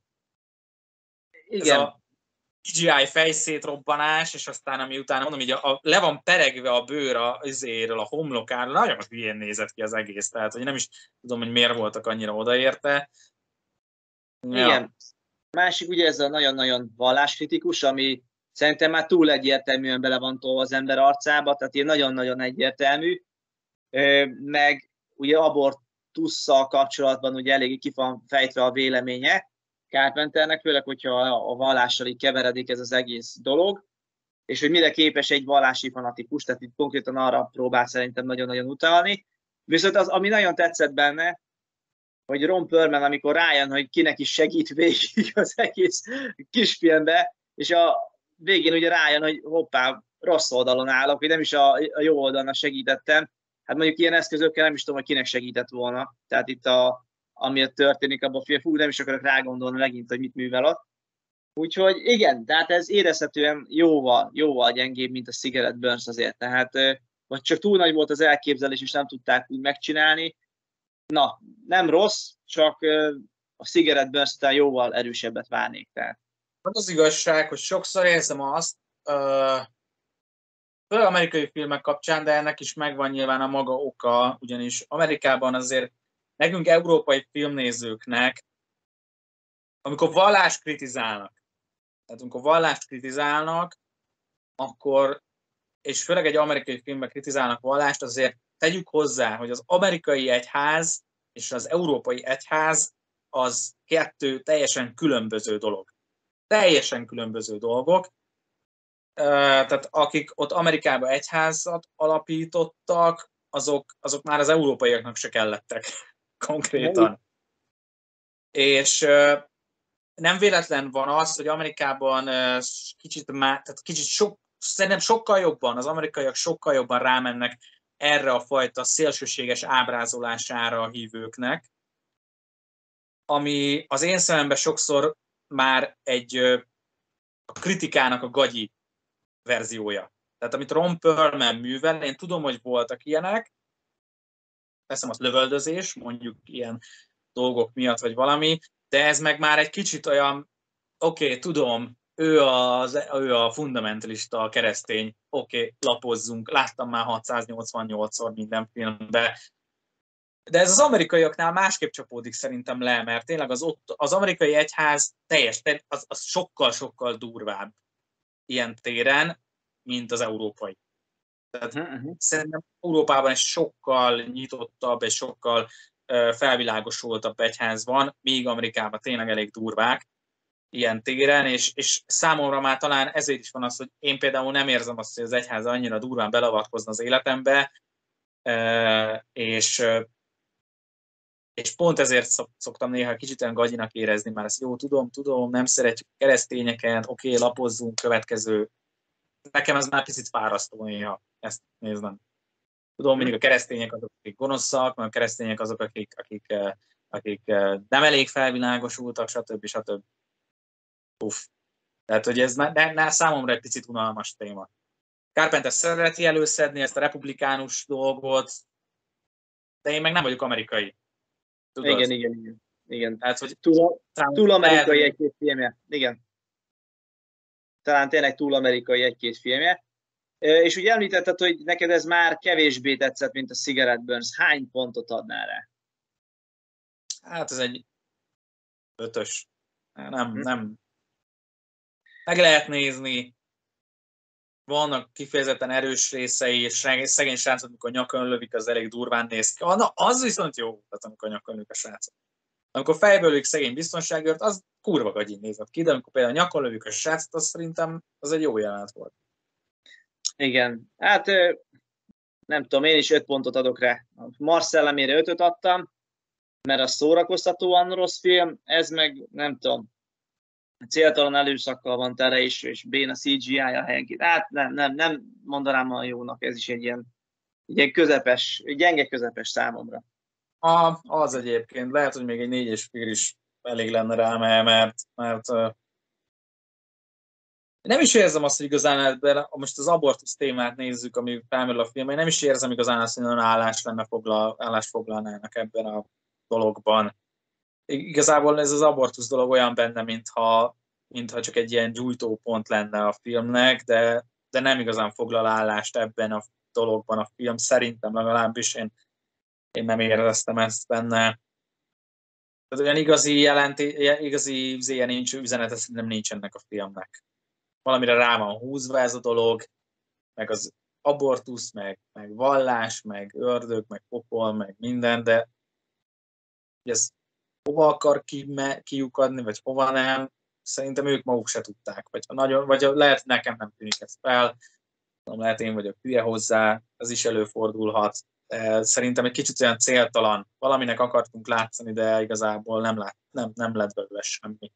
Igen. Ez a CGI fejszétrobbanás, és aztán ami utána mondom, így le van peregve a bőr a homlokáról, nagyon hülyén nézett ki az egész, tehát hogy nem is tudom, hogy miért voltak annyira odaérte. Igen. Ja. Másik ugye ez a nagyon-nagyon valláskritikus, ami szerintem már túl egyértelműen bele van tolva az ember arcába, tehát ilyen nagyon-nagyon egyértelmű, meg ugye abortusszal kapcsolatban ugye eléggé ki van fejtve a véleménye Carpenternek, főleg, hogyha a vallással így keveredik ez az egész dolog, és hogy mire képes egy vallási fanatikus, tehát itt konkrétan arra próbál szerintem nagyon-nagyon utalni. Viszont az, ami nagyon tetszett benne, hogy Ron Perlman, amikor rájön, hogy kinek is segít végig az egész kisfilmbe, és a végén ugye rájön, hogy hoppá, rossz oldalon állok, hogy nem is a jó oldalnak segítettem. Hát mondjuk ilyen eszközökkel nem is tudom, hogy kinek segített volna. Tehát itt ami történik abban a film, nem is akarok rágondolni megint, hogy mit művel ott. Úgyhogy igen, tehát ez érezhetően jóval gyengébb, mint a Cigarette Burns azért. Tehát vagy csak túl nagy volt az elképzelés, és nem tudták úgy megcsinálni. Na, nem rossz, csak a Cigarette Burns-től jóval erősebbet várnék. Tehát. Az igazság, hogy sokszor érzem azt, főleg amerikai filmek kapcsán, de ennek is megvan nyilván a maga oka, ugyanis Amerikában azért nekünk európai filmnézőknek, amikor vallást kritizálnak, akkor, és főleg egy amerikai filmben kritizálnak vallást, azért tegyük hozzá, hogy az amerikai egyház és az európai egyház az kettő teljesen különböző dolog. Teljesen különböző dolgok. Tehát akik ott Amerikában egyházat alapítottak, azok már az európaiaknak se kellettek konkrétan. És nem véletlen van az, hogy Amerikában szerintem sokkal jobban, az amerikaiak sokkal jobban rámennek erre a fajta szélsőséges ábrázolására a hívőknek, ami az én szememben sokszor már a kritikának a gagyi verziója. Tehát amit Ron Perlman művel, én tudom, hogy voltak ilyenek, teszem azt lövöldözés, mondjuk ilyen dolgok miatt, vagy valami, de ez meg már egy kicsit olyan, oké, tudom, ő a fundamentalista, a keresztény, oké, lapozzunk, láttam már 688-szor minden filmben, de ez az amerikaiaknál másképp csapódik szerintem le, mert tényleg az amerikai egyház az sokkal-sokkal durvább ilyen téren, mint az európai. Tehát szerintem Európában egy sokkal nyitottabb, és sokkal felvilágosultabb egyház van, míg Amerikában tényleg elég durvák ilyen téren, és számomra már talán ezért is van az, hogy én például nem érzem azt, hogy az egyház annyira durván beleavatkozna az életembe, és pont ezért szoktam néha kicsit olyan gagyinak érezni, már ezt jó, tudom, nem szeretjük keresztényeket, oké, lapozzunk, következő. Nekem ez már picit fárasztó néha ezt néznem. Tudom, mindig a keresztények azok, akik gonoszak, meg a keresztények azok, akik nem elég felvilágosultak, stb. Uff. Tehát, hogy ez számomra egy picit unalmas téma. Carpenter szereti előszedni ezt a republikánus dolgot, de én meg nem vagyok amerikai. Tudod? Igen. Tehát, hogy túl amerikai egy-két filmje. Igen. Talán tényleg túl amerikai egy-két filmje. És ugye említetted, hogy neked ez már kevésbé tetszett, mint a Cigarette Burns. Hány pontot adnál rá? Hát ez egy 5-ös. Nem. Meg lehet nézni. vannak kifejezetten erős részei, és szegény srácot, amikor nyakon lövik, az elég durván néz ki. Na, az viszont jó, tehát amikor nyakon lövik a srácot. Amikor fejből lövik szegény biztonságőrt, az kurva gagyin nézett ki, de amikor például nyakon lövik a srácot, az szerintem az egy jó jelenet volt. Igen, hát nem tudom, én is 5 pontot adok rá. A Mars szellemére 5-öt adtam, mert az szórakoztatóan rossz film, ez meg nem tudom, céltalan előszakkal van tele, és béna CGI-ja helyenként. Hát nem mondanám olyan jónak, ez is egy ilyen közepes, gyenge közepes számomra. Az egyébként, lehet, hogy még egy 4,5 is elég lenne rá, mert nem is érzem azt, hogy igazán, de most az abortusz témát nézzük, ami felmerül a filmben, nem is érzem igazán azt, hogy nagyon állást foglalnának ebben a dologban. Igazából ez az abortusz dolog olyan benne, mintha csak egy ilyen gyújtópont lenne a filmnek, de nem igazán foglal állást ebben a dologban a film. Szerintem legalábbis én nem éreztem ezt benne. Tehát olyan igazi üzenete szerintem nincs ennek a filmnek. Valamire rá van húzva ez a dolog, meg az abortusz, meg vallás, meg ördög, meg pokol, meg minden, de ez hova akar kiukadni, vagy hova nem, szerintem ők maguk se tudták. Vagy lehet nekem nem tűnik ez fel, lehet én vagyok hülye hozzá, ez is előfordulhat. Szerintem egy kicsit olyan céltalan, valaminek akartunk látszani, de igazából nem lett belőle semmi.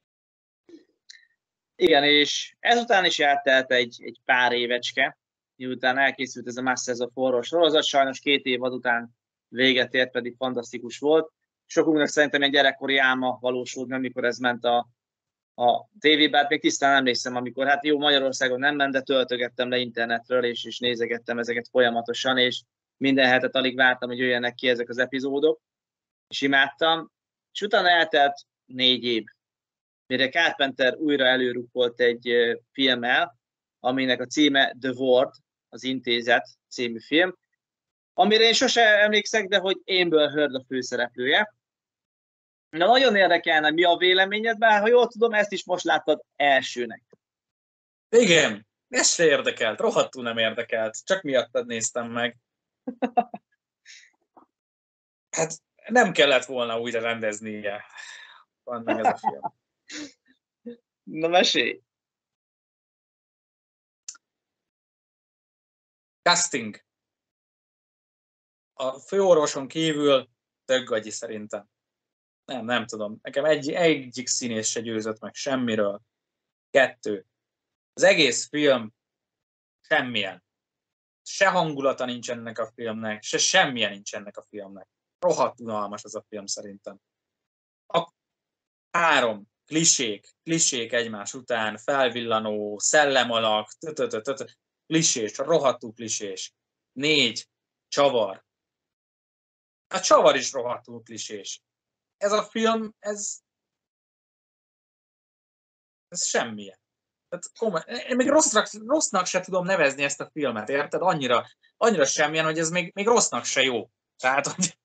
Igen, és ezután is eltelt egy pár évecske, miután elkészült ez a Masters of Horror sorozat, sajnos 2 évad után véget ért, pedig fantasztikus volt. Sokunknak szerintem egy gyerekkori álma valósult, amikor ez ment a tévében, hát még tisztán emlékszem, amikor, hát jó, Magyarországon nem ment, de töltögettem le internetről, és nézegettem ezeket folyamatosan, és minden hetet alig vártam, hogy jöjjenek ki ezek az epizódok, és imádtam. És utána eltelt 4 év, mire Carpenter újra előrukkolt egy filmmel, aminek a címe The Ward, az Intézet című film, amire én sose emlékszek, de hogy Amber Heard a főszereplője. Na, nagyon érdekelne, mi a véleményed, bár ha jól tudom, ezt is most láttad elsőnek. Igen, ez se érdekelt, rohadtul nem érdekelt, csak miattad néztem meg. Hát nem kellett volna újra rendeznie. Van meg ez a film. Na, mesélj! Casting. A főorvoson kívül tök gagyi szerintem. Nem tudom. Nekem egyik színész se győzött meg semmiről. 2. Az egész film semmilyen. Se hangulata nincs ennek a filmnek, se semmilyen nincs ennek a filmnek. Rohadt unalmas az a film szerintem. 3. Klisék egymás után, felvillanó, szellemalak, klisés, rohadtul klisés. 4. Csavar. A csavar is rohadtul klisés. Ez a film, ez semmilyen. Tehát én még rossznak se tudom nevezni ezt a filmet, érted? Annyira semmilyen, hogy ez még rossznak se jó. Tehát, hogy...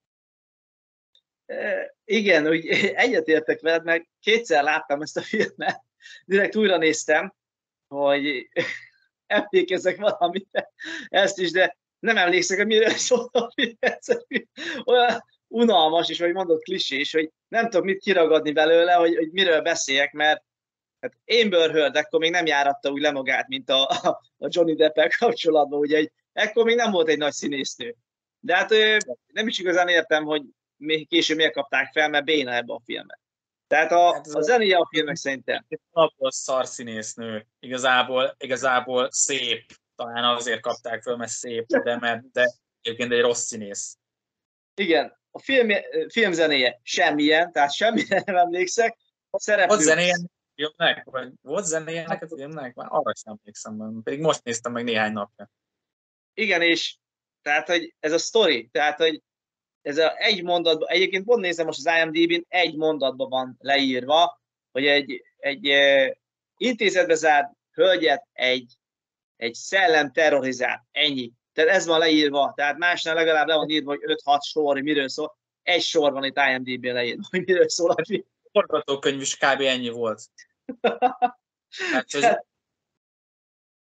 Igen, úgy egyetértek veled, mert 2-szer láttam ezt a filmet, direkt újra néztem, hogy emlékezzek valamit, ezt is, de nem emlékszek, hogy miről szólt a film. Olyan unalmas, és vagy mondott klisés, hogy nem tudok mit kiragadni belőle, hogy miről beszéljek, mert hát Amber Heard akkor még nem járatta úgy le magát, mint a Johnny Depp-el kapcsolatban, ugye ekkor még nem volt egy nagy színésznő. De hát nem is igazán értem, hogy később miért kapták fel, mert béna ebbe a filmet. Tehát a zenéje a filmek szerintem. Napos szarszínésznő. Igazából szép. Talán azért kapták fel, mert szép, de egyébként egy rossz színész. Igen, a film zenéje semmilyen, tehát semmire nem emlékszek. Volt zenéje filmnek? Vagy volt zenéje a filmnek? Már arra sem emlékszem, pedig most néztem meg néhány napja. Igen, és tehát, hogy ez a sztori, tehát, hogy ez egy mondatban, egyébként pont nézem most az IMDb-n, egy mondatban van leírva, hogy egy intézetbe zárt hölgyet egy szellem terrorizál. Ennyi. Tehát ez van leírva. Tehát másnál legalább le van írva, hogy 5-6 sor, hogy miről szól. Egy sor van itt IMDb-n leírva, hogy miről szól a film. A forgatókönyv is kb. Ennyi volt. Hát,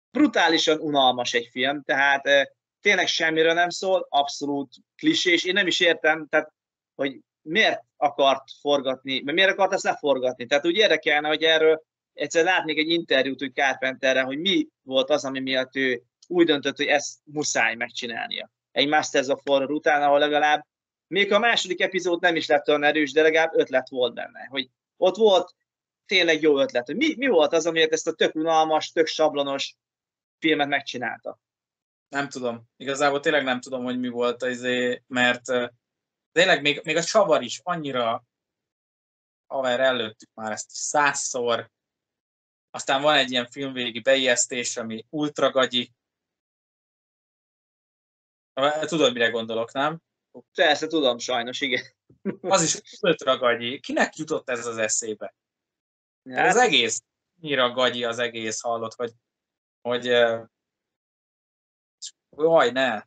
brutálisan unalmas egy film, tehát tényleg semmiről nem szól, abszolút klisés. Én nem is értem, tehát, hogy miért akart forgatni, mert miért akart ezt leforgatni. Tehát úgy érdekelne, hogy erről egyszer látnék egy interjút úgy Carpenterrel, hogy mi volt az, ami miatt ő úgy döntött, hogy ezt muszáj megcsinálnia. Egy Masters of Horror után, ahol legalább még a második epizód nem is lett olyan erős, de legalább ötlet volt benne. Hogy ott volt tényleg jó ötlet. Hogy mi volt az, amiért ezt a tök unalmas, tök sablonos filmet megcsinálta? Nem tudom. Igazából tényleg nem tudom, hogy mi volt, mert tényleg még a csavar is annyira haver előttük már ezt is 100-szor. Aztán van egy ilyen filmvégi beijesztés, ami ultra gagyi. Tudod, mire gondolok, nem? Persze, tudom, sajnos, igen. Az is ultra gagyi. Kinek jutott ez az eszébe? Hát, az egész, annyira gagyi az egész, hallott, hogy jaj, ne.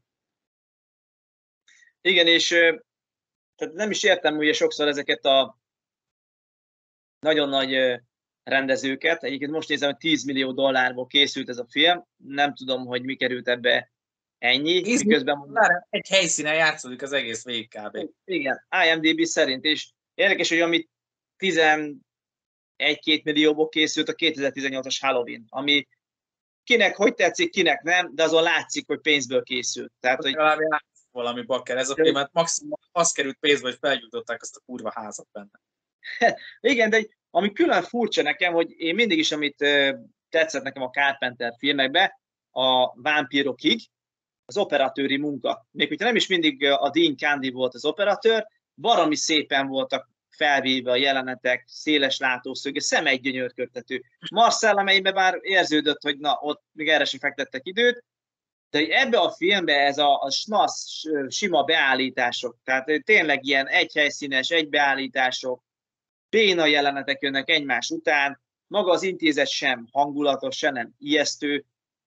Igen, és tehát nem is értem ugye sokszor ezeket a nagyon nagy rendezőket. Egyébként most nézem, hogy 10 millió dollárból készült ez a film. Nem tudom, hogy mi került ebbe ennyi. Miközben egy helyszínen játszódik az egész végig kb. Igen, IMDb szerint. És érdekes, hogy amit 11-2 millióból készült a 2018-as Halloween, ami kinek hogy tetszik, kinek nem, de azon látszik, hogy pénzből készült. Tehát, hogy valami bakker. Ez a filmet maximum az került pénzbe, hogy felgyújtották azt a kurva házat benne. Igen, de ami külön furcsa nekem, hogy én mindig is, amit tetszett nekem a Carpenter filmekben, a vámpírokig, az operatőri munka. Még hogyha nem is mindig a Dean Candy volt az operatőr, baromi szépen voltak felvéve a jelenetek, széles látószög, szemegygyönyörködtető. Mars szellemeiben már érződött, hogy na, ott még erre sem fektettek időt, de ebbe a filmbe ez a snasz, sima beállítások, tehát tényleg ilyen egyhelyszínes, egybeállítások, béna jelenetek jönnek egymás után, maga az intézet sem hangulatos, sem nem ijesztő,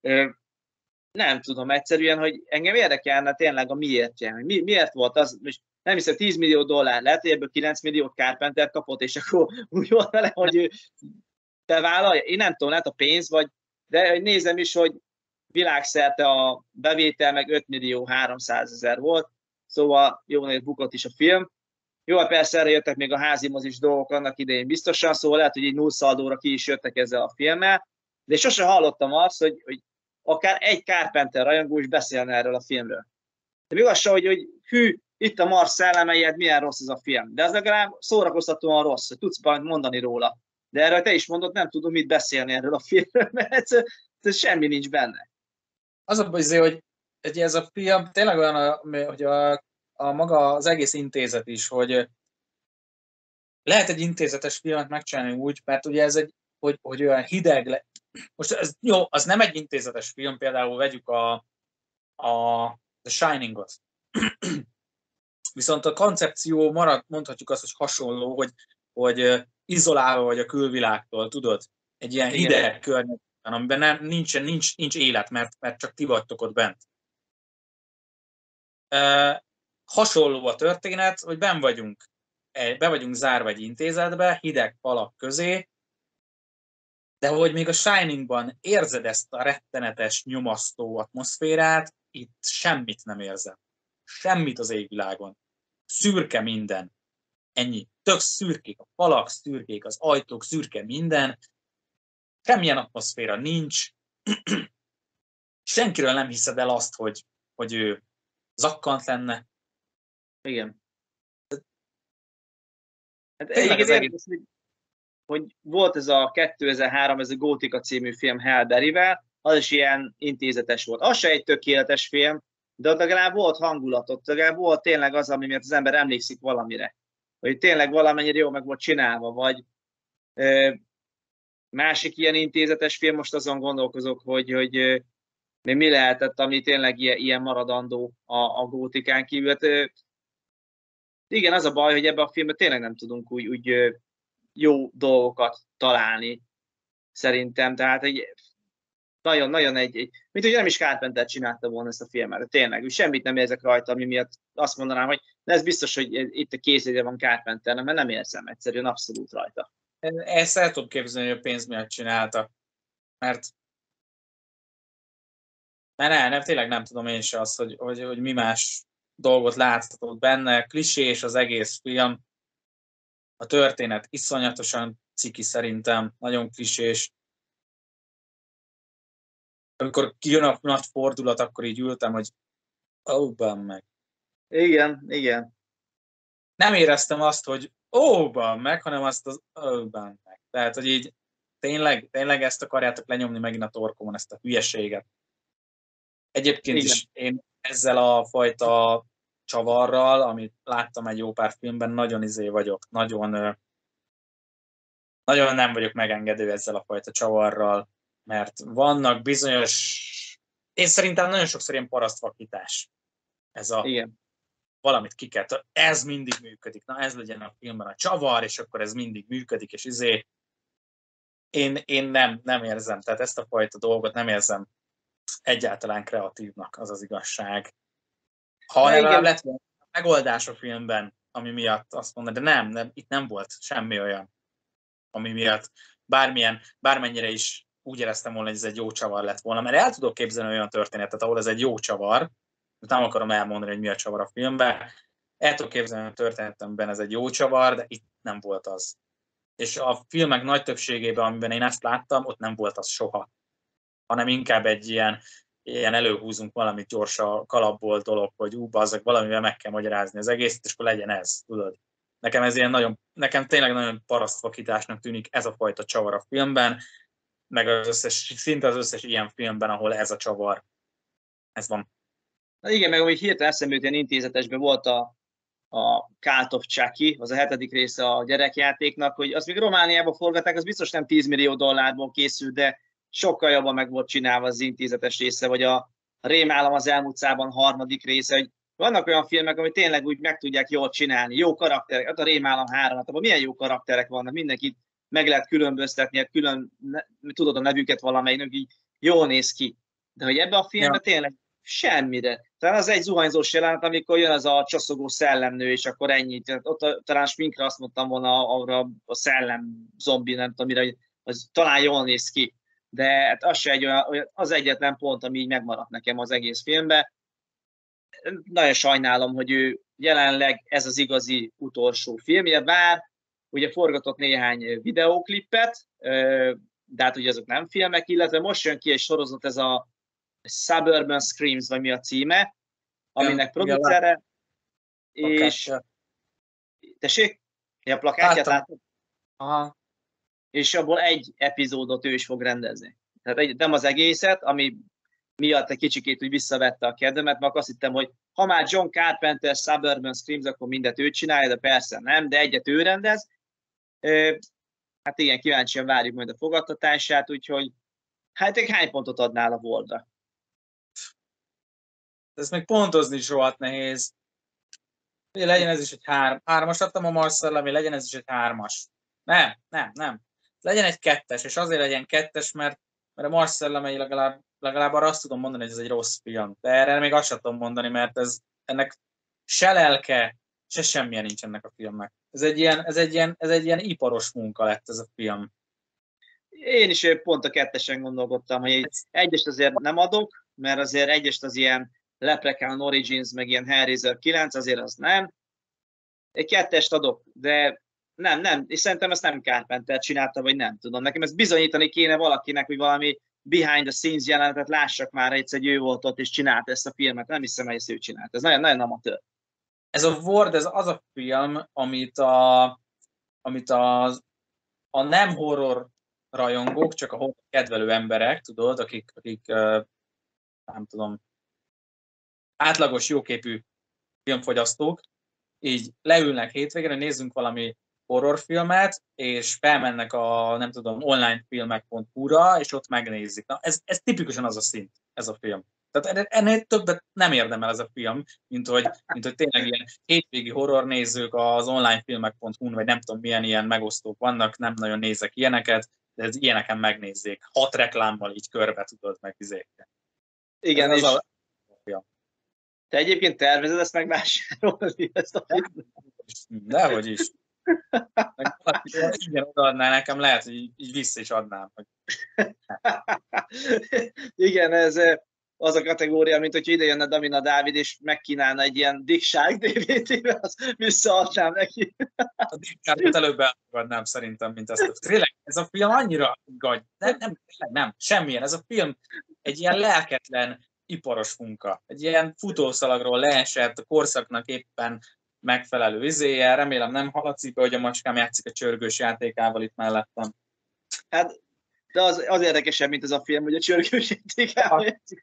nem tudom egyszerűen, hogy engem érdekelne tényleg a miértje, hogy miért volt az, és nem hiszem 10 millió dollár lett, hogy ebből 9 milliót Carpenter kapott, és akkor úgy volt vele, hogy ő bevállalja. Én nem tudom, lehet a pénz, vagy, de nézem is, hogy világszerte a bevétel meg 5 millió 300 000 volt, szóval jó nagyot bukott is a film. Jó, persze erre jöttek még a házimozis dolgok annak idején biztosan, szóval lehet, hogy egy nullszaldóra ki is jöttek ezzel a filmmel, de sosem hallottam azt, hogy akár egy Carpenter rajongó is beszélne erről a filmről. De igaz, hogy hű, itt a Mars szellemei, hát milyen rossz ez a film. De ez legalább szórakoztatóan rossz, hogy tudsz mondani róla. De erről te is mondod, nem tudom mit beszélni erről a filmről, mert ez semmi nincs benne. Az a baj, hogy ez a film tényleg olyan, hogy a maga az egész intézet is, hogy lehet egy intézetes filmet megcsinálni úgy, mert ugye ez hogy olyan hideg most ez jó, az nem egy intézetes film, például vegyük a The Shining-ot. Viszont a koncepció mondhatjuk azt, hogy hasonló, hogy izolálva vagy a külvilágtól, tudod? Egy ilyen hideg környezetben, amiben nincs élet, mert csak ti vagytok ott bent. Hasonló a történet, hogy be vagyunk zárva egy intézetbe, hideg falak közé, de hogy még a Shiningban érzed ezt a rettenetes, nyomasztó atmoszférát, itt semmit nem érzem. Semmit az égvilágon. Szürke minden. Ennyi. Tök szürkék a falak, szürkék az ajtók, szürke minden. Semmilyen atmoszféra nincs. Senkiről nem hiszed el azt, hogy ő zakkant lenne. Igen. Hát érdekes, hogy volt ez a 2003, ez a Gótika című film Halle Berryvel, az is ilyen intézetes volt. Az se egy tökéletes film, de ott legalább volt hangulatot, legalább volt tényleg az, ami miatt az ember emlékszik valamire. Hogy tényleg valamennyire jó meg volt csinálva, vagy másik ilyen intézetes film, most azon gondolkozok, hogy még mi lehetett, ami tényleg ilyen maradandó a Gótikán kívül. Hát, igen, az a baj, hogy ebben a filmben tényleg nem tudunk úgy jó dolgokat találni, szerintem. Tehát nagyon-nagyon mint hogy nem is Carpenter csinálta volna ezt a filmet, de tényleg, semmit nem érzek rajta, ami miatt azt mondanám, hogy ez biztos, hogy itt a készítője van Carpenternek, mert nem érzem egyszerűen abszolút rajta. Ezt el tudom képzelni, hogy a pénz miatt csinálta. Mert Nem, tényleg nem tudom én se azt, hogy mi más dolgot láthatott benne. Klisés az egész film. A történet iszonyatosan ciki szerintem, nagyon klisés. Amikor kijön a nagy fordulat, akkor így ültem, hogy meg. Igen. Nem éreztem azt, hogy meg, hanem azt az meg. Tehát, hogy így tényleg ezt akarjátok lenyomni megint a torkomon, ezt a hülyeséget. Egyébként Igen. is én ezzel a fajta csavarral, amit láttam egy jó pár filmben, nagyon vagyok. Nagyon nem vagyok megengedő ezzel a fajta csavarral, mert vannak bizonyos... Én szerintem nagyon sokszor ilyen parasztvakítás. Ez a Igen. valamit kiket, ez mindig működik. Na, ez legyen a filmben a csavar, és akkor ez mindig működik, és én nem érzem, tehát ezt a fajta dolgot nem érzem egyáltalán kreatívnak, az az igazság. Ha legalább lett volna megoldás a filmben, ami miatt azt mondod, de nem, itt nem volt semmi olyan, ami miatt bármennyire is úgy éreztem volna, hogy ez egy jó csavar lett volna, mert el tudok képzelni olyan történetet, ahol ez egy jó csavar, nem akarom elmondani, hogy mi a csavar a filmben, el tudok képzelni a történetemben ez egy jó csavar, de itt nem volt az. És a filmek nagy többségében, amiben én ezt láttam, ott nem volt az soha. Hanem inkább egy ilyen előhúzunk valamit gyors a kalapból dolog, hogy bazzak, valamivel meg kell magyarázni az egészet, és akkor legyen ez, tudod. Nekem tényleg nagyon parasztvakításnak tűnik ez a fajta csavar a filmben, meg szinte az összes ilyen filmben, ahol ez a csavar, ez van. Na igen, meg amíg hirtelen eszembe jut, ilyen intézetesben volt a Cult of Chucky, az a 7. része a gyerekjátéknak, hogy azt még Romániában forgatták, az biztos nem 10 millió dollárból készült, de sokkal jobban meg volt csinálva az intézetes része, vagy a Rémálom az elmúlt szában 3. része, hogy vannak olyan filmek, amit tényleg úgy meg tudják jól csinálni, jó karakterek, hát a Rémálom 3, abban milyen jó karakterek vannak, mindenkit meg lehet különböztetni, tudod a nevüket valamelyiknek, így jól néz ki. De hogy ebben a filmben tényleg semmire. Talán az egy zuhanyzós jelenet, amikor jön az a csoszogó szellemnő, és akkor ennyi. Ott talán sminkre azt mondtam volna arra a szellem zombi, nem tudom mire, az talán jól néz ki. De hát az se egy olyan, az egyetlen pont, ami így megmaradt nekem az egész filmben. Nagyon sajnálom, hogy ő jelenleg ez az igazi utolsó filmje, bár ugye forgatott néhány videóklipet, de hát ugye azok nem filmek, illetve most jön ki egy sorozat, ez a Suburban Screams, vagy mi a címe, aminek producere, és... Tessék? A plakátját látod? Aha. És abból egy epizódot ő is fog rendezni. Tehát nem az egészet, ami miatt egy kicsikét úgy visszavette a kedvemet, mert azt hittem, hogy ha már John Carpenter Suburban Screams, akkor mindet ő csinálja, de persze nem, de egyet ő rendez. Hát igen, kíváncsian várjuk majd a fogadtatását, úgyhogy hát hány pontot adnál a Wardra? Ez még pontozni is rohadt nehéz. Legyen ez is egy 3-as, adtam a Marcellami, legyen ez is egy 3-as. Nem. Legyen egy 2-es, és azért legyen 2-es, mert a Marcellami legalább arra azt tudom mondani, hogy ez egy rossz film. De erre még azt sem tudom mondani, mert ennek se lelke, se semmilyen nincs ennek a filmnek. Ez egy ilyen iparos munka lett ez a film. Én is pont a 2-esen gondolkodtam, hogy egyest azért nem adok, mert azért egyest az ilyen Leprechaun Origins, meg ilyen Hellraiser 9, azért az nem. Egy 2-est adok, de nem, és szerintem ezt nem Carpenter csinálta, vagy nem tudom. Nekem ezt bizonyítani kéne valakinek, hogy valami behind the scenes jelenetet lássak már egyszer, hogy ő volt ott, és csinálta ezt a filmet. Nem hiszem, hogy ezt ő csinált. Ez nagyon amatőr. Ez a Ward, ez az a film, amit a nem horror rajongók, csak a horror kedvelő emberek, tudod, akik nem tudom, átlagos, jóképű filmfogyasztók, így leülnek hétvégén, hogy nézzünk valami horrorfilmet, és felmennek a, nem tudom, onlinefilmek.hu-ra, és ott megnézik. Na, ez tipikusan az a szint, ez a film. Tehát ennél többet nem érdemel ez a film, mint hogy tényleg ilyen hétvégi horrornézők az onlinefilmek.hu-n, vagy nem tudom milyen ilyen megosztók vannak, nem nagyon nézek ilyeneket, de ez ilyeneken megnézzék. 6 reklámmal így körbe tudod megvizékni. Igen, és te egyébként tervezed ezt megvásárolni, ezt a filmet? Dehogy is. Igen, odaadná nekem, lehet, hogy így vissza is adnám. Hogy... Igen, ez az a kategória, mint hogyha ide jönne Damina Dávid, és megkínálna egy ilyen Dick Shark DVD-vel, az visszaadnám neki. A Dick Sharkot előbb elfogadnám szerintem, mint ezt. Tényleg, ez a film annyira gagy. Nem, semmilyen. Ez a film egy ilyen lelketlen, iparos munka. Egy ilyen futószalagról leesett, a korszaknak éppen megfelelő izéje. Remélem nem hallatszik be, hogy a macskám játszik a csörgős játékával itt mellettem. Hát, de az érdekesebb, mint ez a film, hogy a csörgős játékával játszik.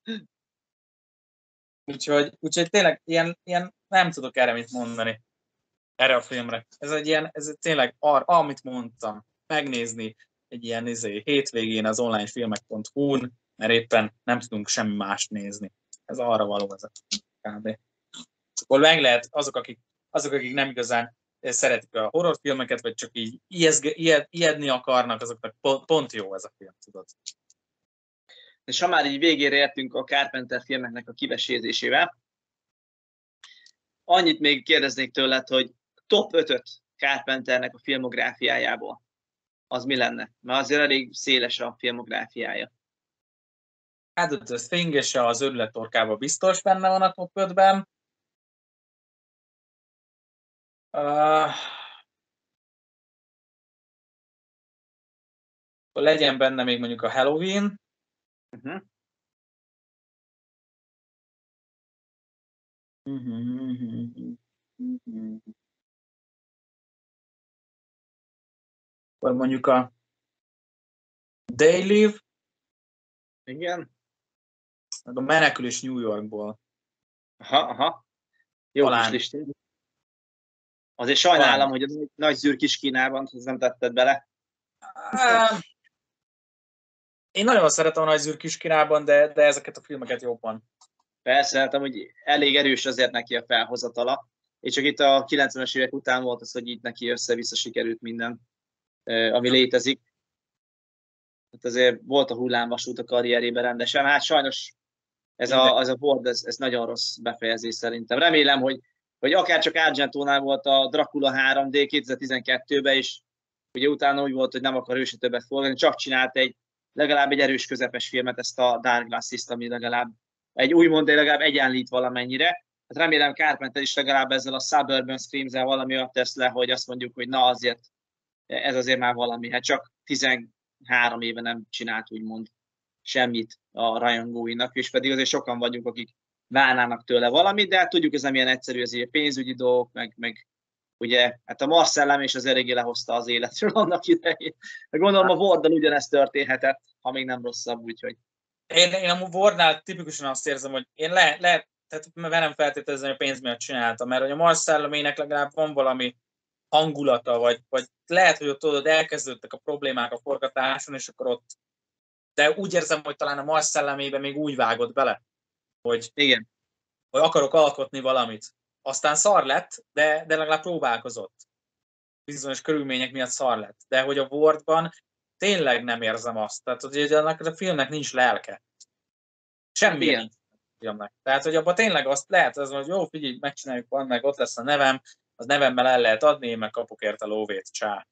Úgyhogy tényleg ilyen nem tudok erre mit mondani. Erre a filmre. Ez tényleg amit mondtam, megnézni egy ilyen hétvégén az onlinefilmek.hu-n, mert éppen nem tudunk semmi mást nézni. Ez arra való ez a kb. Akkor meg lehet azok, akik nem igazán szeretik a horrorfilmeket, vagy csak így ijedni akarnak, azoknak pont jó ez a film, tudod. És ha már így végére értünk a Carpenter filmeknek a kivesézésével, annyit még kérdeznék tőled, hogy top 5-öt Carpenternek a filmográfiájából. Az mi lenne? Mert azért elég széles a filmográfiája. Hát a Thing és az Őrület torkában biztos benne van a top 5-ben. Legyen benne még mondjuk a Halloween. Vagy mondjuk a They Live. Igen. Meg a Menekülés New Yorkból. Aha. Jó kis listén. Azért sajnálom, hogy a Nagy Zűr Kis Kínában nem tetted bele. Én nagyon szeretem a Nagy Zűr Kis Kínában, de ezeket a filmeket jobban. Persze, hát hogy elég erős azért neki a felhozatala. És csak itt a 90-es évek után volt az, hogy így neki össze-vissza sikerült minden, ami létezik. Hát azért volt a hullámvasút a karrierében rendesen. Hát sajnos ez a Ward, ez nagyon rossz befejezés szerintem. Remélem, hogy akár csak Argentónál volt a Dracula 3D 2012-ben, és ugye utána úgy volt, hogy nem akar ő se többet forgatni, csak csinált legalább egy erős közepes filmet, ezt a Dark Glasses-t, ami legalább legalább egyenlít valamennyire. Hát remélem Carpenter is legalább ezzel a Suburban Screams-el valami olyat tesz le, hogy azt mondjuk, hogy na azért, ez azért már valami. Hát csak 13 éve nem csinált úgymond semmit a rajongóinak, és pedig azért sokan vagyunk, akik várnának tőle valamit, de hát tudjuk, ez nem ilyen egyszerű, azért pénzügyi dolgok, meg ugye, hát a Mars szellem és az eléggé lehozta az életről annak idején. De gondolom a Warddal ugyanezt történhetett, ha még nem rosszabb, úgyhogy. Én a Wardnál tipikusan azt érzem, hogy én tehát velem feltételezni, hogy a pénz miatt csináltam, mert hogy a Mars szellemének legalább van valami hangulata, vagy lehet, hogy ott tudod, elkezdődtek a problémák a forgatáson, és akkor ott. De úgy érzem, hogy talán a Mars szellemében még úgy vágott bele, hogy, igen, hogy akarok alkotni valamit. Aztán szar lett, de legalább próbálkozott. Bizonyos körülmények miatt szar lett. De hogy a Wardban tényleg nem érzem azt. Tehát, hogy annak a filmnek nincs lelke. Semmilyen nincs a filmnek. Tehát, hogy abban tényleg azt lehet, hogy jó, figyelj, megcsináljuk, van meg, ott lesz a nevem, az nevemmel el lehet adni, én meg kapok érte lóvét, csá.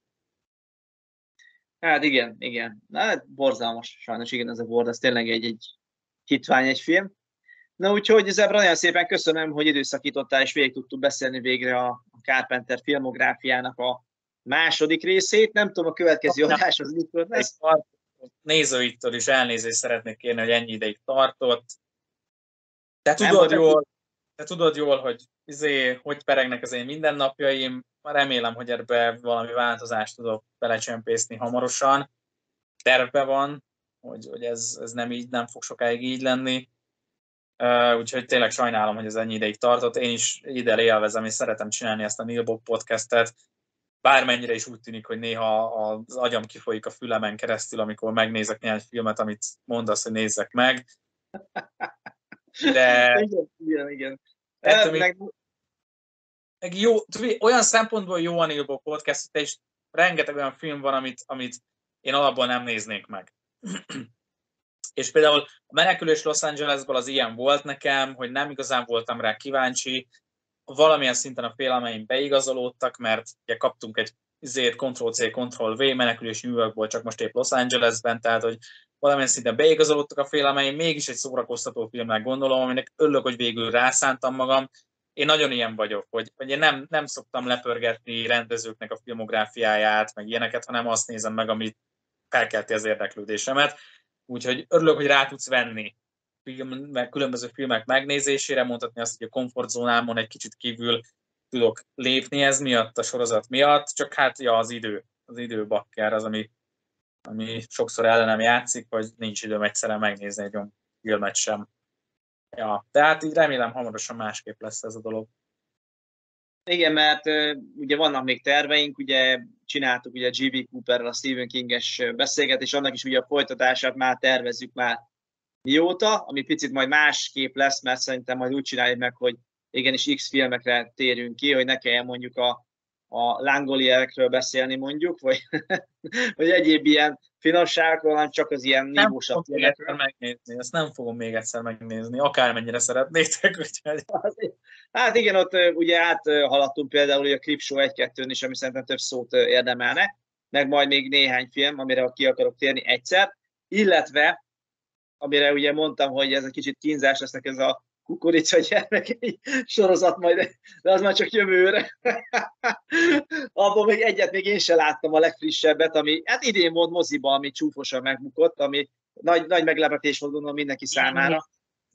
Hát igen. Na, hát borzalmas, sajnos igen, ez a Ward, ez tényleg egy hitvány, egy film. Na úgyhogy Zebra, nagyon szépen köszönöm, hogy időszakítottál, és végig tudtuk beszélni végre a Carpenter filmográfiának a második részét. Nem tudom, a következő adás az mikor lesz. Nézőittől is elnézést szeretnék kérni, hogy ennyi ideig tartott. Te tudod jól, hogy hogy peregnek az én mindennapjaim. Remélem, hogy ebbe valami változást tudok belecsempészni hamarosan. Tervben van, hogy ez nem fog sokáig így lenni. Úgyhogy tényleg sajnálom, hogy ez ennyi ideig tartott. Én is ide élvezem, és szeretem csinálni ezt a Neil Bob podcastet. Bármennyire is úgy tűnik, hogy néha az agyam kifolyik a fülemen keresztül, amikor megnézek néhány filmet, amit mondasz, hogy nézzek meg. De... Igen. Meg jó, olyan szempontból jó a Neil Bob podcast, és rengeteg olyan film van, amit én alapból nem néznék meg. És például a Menekülés Los Angelesből az ilyen volt nekem, hogy nem igazán voltam rá kíváncsi. Valamilyen szinten a félelmeim beigazolódtak, mert ugye kaptunk egy Ctrl-C, Ctrl-V Menekülés New Yorkból, csak most épp Los Angelesben, tehát hogy valamilyen szinten beigazolódtak a félelmeim, mégis egy szórakoztató filmnek gondolom, aminek örülök, hogy végül rászántam magam. Én nagyon ilyen vagyok, hogy én nem szoktam lepörgetni rendezőknek a filmográfiáját, meg ilyeneket, hanem azt nézem meg, amit felkelti az érdeklődésemet. Úgyhogy örülök, hogy rá tudsz venni különböző filmek megnézésére, mondhatni azt, hogy a komfortzónámon egy kicsit kívül tudok lépni ez miatt, a sorozat miatt, csak hát az idő bakker az, ami sokszor ellenem játszik, vagy nincs időm egyszerűen megnézni egy olyan filmet sem. Ja, tehát így remélem hamarosan másképp lesz ez a dolog. Igen, mert ugye vannak még terveink, ugye csináltuk ugye G.B. Cooperrel a Stephen King-es beszélgetést, annak is ugye a folytatását már tervezzük már mióta, ami picit majd másképp lesz, mert szerintem majd úgy csináljuk meg, hogy igenis X filmekre térünk ki, hogy ne kelljen mondjuk a lángolierekről beszélni mondjuk, vagy egyéb ilyen finomságokról, hanem csak az ilyen nívósabb filmekről. Megnézni, ezt nem fogom még egyszer megnézni, akármennyire szeretnétek. Úgyhogy... Hát igen, ott ugye áthaladtunk például a Creepshow 1-2-n is, ami szerintem több szót érdemelne, meg majd még néhány film, amire ki akarok térni egyszer, illetve, amire ugye mondtam, hogy ez egy kicsit kínzás lesznek ez a Kukorica gyermekei sorozat majd, de az már csak jövőre. Abban még egyet még én sem láttam, a legfrissebbet, ami hát idén volt moziba, ami csúfosan megbukott, ami nagy meglepetés volt gondolom mindenki számára.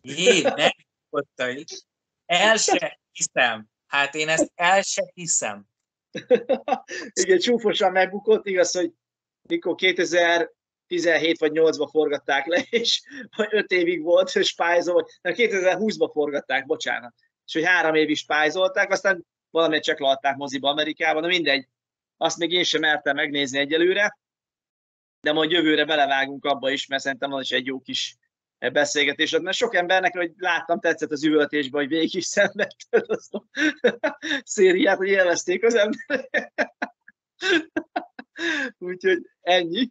Megbukott. El se hiszem. Hát én ezt el se hiszem. Igen, csúfosan megbukott, igaz, hogy mikor 2017 vagy 8-ban forgatták le, és 5 évig volt spájzol, 2020-ban forgatták, bocsánat. És hogy 3 évig spájzolták, aztán valamelyet csak leadták moziba Amerikában, de mindegy, azt még én sem mertem megnézni egyelőre, de majd jövőre belevágunk abba is, mert szerintem az is egy jó kis beszélgetés. Mert sok embernek, hogy láttam, tetszett az üvöltésben, hogy végig is szenvedted azt a szériát, hogy élvezték az emberek. Úgyhogy ennyi.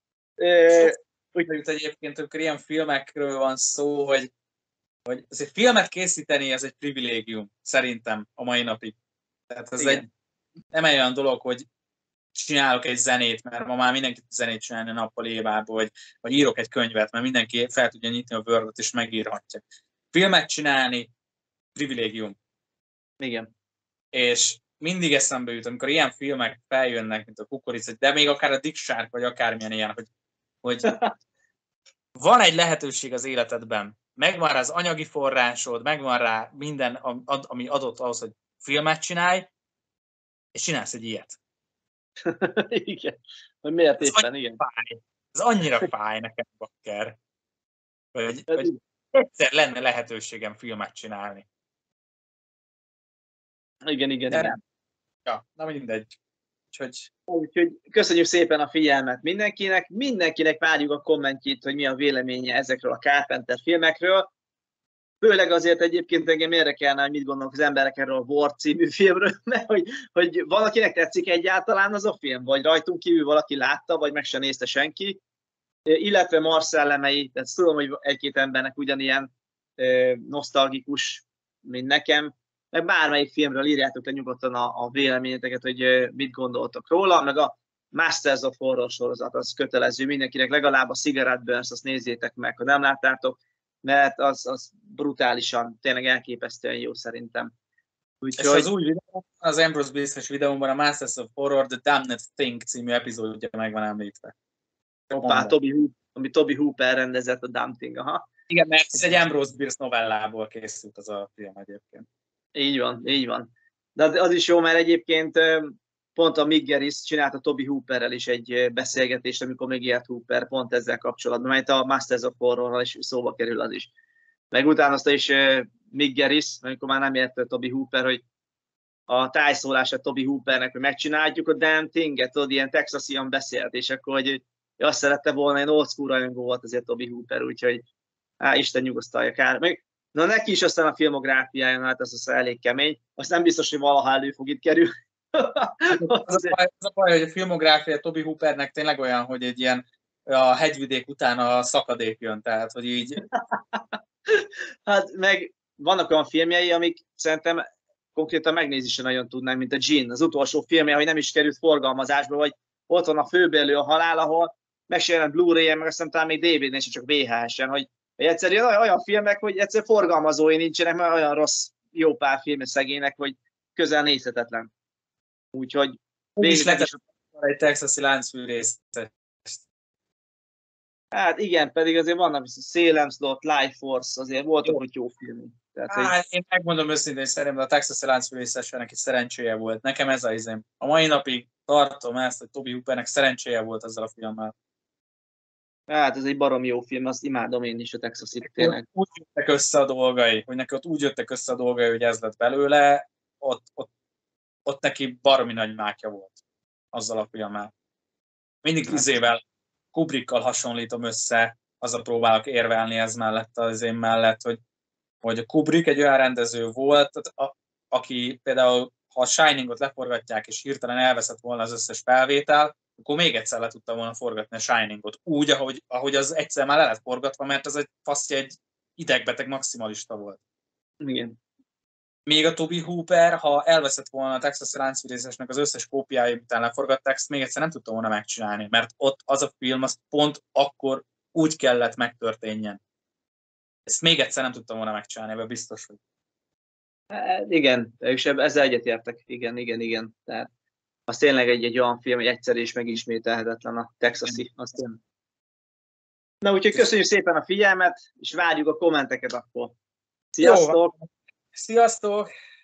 Úgy egyébként, amikor ilyen filmekről van szó, hogy azért filmet készíteni, ez egy privilégium, szerintem a mai napig. Tehát ez nem egy olyan dolog, hogy csinálok egy zenét, mert ma már mindenki tud zenét csinálni a nappal évába, vagy írok egy könyvet, mert mindenki fel tudja nyitni a Word-ot és megírhatja. Filmet csinálni privilégium. Igen. És mindig eszembe jut, amikor ilyen filmek feljönnek, mint a Kukorica, de még akár a Dick Shark, vagy akármilyen ilyen, hogy van egy lehetőség az életedben, megvan rá az anyagi forrásod, megvan rá minden, ami adott ahhoz, hogy filmet csinálj, és csinálsz egy ilyet. Igen. Hogy miért éppen, igen. Ez annyira fáj nekem, bakker. Hogy egyszer lenne lehetőségem filmet csinálni. Igen. Ja, na mindegy. Úgyhogy köszönjük szépen a figyelmet mindenkinek várjuk a kommentjét, hogy mi a véleménye ezekről a Carpenter filmekről. Főleg azért egyébként engem érdekelne, hogy mit gondolnak az emberek erről a War című filmről, mert hogy valakinek tetszik egyáltalán az a film, vagy rajtunk kívül valaki látta, vagy meg se nézte senki. Illetve Mars szellemei, tehát tudom, hogy egy-két embernek ugyanilyen nosztalgikus, mint nekem, meg bármelyik filmről írjátok le nyugodtan a véleményeteket, hogy mit gondoltok róla, meg a Masters of Horror sorozat, az kötelező mindenkinek, legalább a Cigarette Burns, azt nézzétek meg, ha nem láttátok, mert az brutálisan, tényleg elképesztően jó szerintem. Úgyhogy... És az új videó, az Ambrose Bierce-es videóban a Masters of Horror The Damned Thing című epizódja meg van említve. Hoppá, ami Toby Hooper rendezett, a Damned Thing, aha. Igen, mert ez egy Ambrose Bierce novellából készült az a film egyébként. Így van. De az is jó, mert egyébként pont a Mick Garris csinálta Toby Hooperrel is egy beszélgetést, amikor még élt Hooper, pont ezzel kapcsolatban, mert a Masters of Horrorral is szóba kerül az is. Meg utána azt is Mick Garris, amikor már nem ért Toby Hooper, hogy a tájszólása Toby Hoopernek, hogy megcsináljuk a damn thing-et, tudod, ilyen texasian beszélt, és akkor, hogy azt szerette volna, egy old school rajongó volt azért Toby Hooper, úgyhogy Isten nyugosztalja kár. Meg, na neki is aztán a filmográfiáján, hát ez az elég kemény, azt nem biztos, hogy valaha elő fog itt kerülni. Az a baj, hogy a filmográfia Toby Hoopernek tényleg olyan, hogy egy ilyen a hegyvidék után a szakadék jön, tehát, hogy így... Hát meg vannak olyan filmjei, amik szerintem konkrétan megnézni sem nagyon tudnánk, mint a Gin, az utolsó filmje, hogy nem is került forgalmazásba, vagy ott van a Főbérlő a halál, ahol meg se jelent Blu-ray-en, meg azt hiszem talán még DVD-n, és csak VHS-en, hogy egyszerűen olyan filmek, hogy egyszer forgalmazói nincsenek, mert olyan rossz, jó pár film szegénynek, hogy közel nézhetetlen. Úgyhogy Úgy is lehetett egy texasi láncfűrészet. Hát igen, pedig azért vannak Salem Slot, Life Force, azért voltak, hogy jó filmek. Hát, én megmondom őszintén, hogy szerintem a texasi láncfűrészesnek neki szerencséje volt. Nekem ez a izém. A mai napig tartom ezt, hogy Tobe Hoopernek szerencséje volt ezzel a filmmel. Hát ez egy barom jó film, azt imádom én is a Texas-it tényleg. Úgy jöttek össze a dolgai, hogy neki ott úgy jöttek össze a dolgai, hogy ez lett belőle, ott neki baromi nagy mákja volt azzal a filmmel. Mindig izével, Kubrickkal hasonlítom össze, azzal próbálok érvelni ez mellett, az én mellett, hogy Kubrick egy olyan rendező volt, aki például, ha a Shiningot leforgatják, és hirtelen elveszett volna az összes felvétel, akkor még egyszer le tudta volna forgatni a Shiningot. Úgy, ahogy az egyszer már le lett forgatva, mert az egy fasztja egy idegbeteg maximalista volt. Igen. Még a Tobe Hooper, ha elveszett volna a Texas láncfűrészesnek az összes kópiája, után leforgatták, ezt még egyszer nem tudta volna megcsinálni, mert ott az a film, az pont akkor úgy kellett megtörténjen. Ezt még egyszer nem tudtam volna megcsinálni, ebben biztos, hogy. Igen, és ezzel egyetértek. Igen. Tehát az tényleg egy olyan film, hogy egyszer és megismételhetetlen a Texasi. Na, úgyhogy köszönjük szépen a figyelmet, és várjuk a kommenteket akkor. Sziasztok! Jó, sziasztok!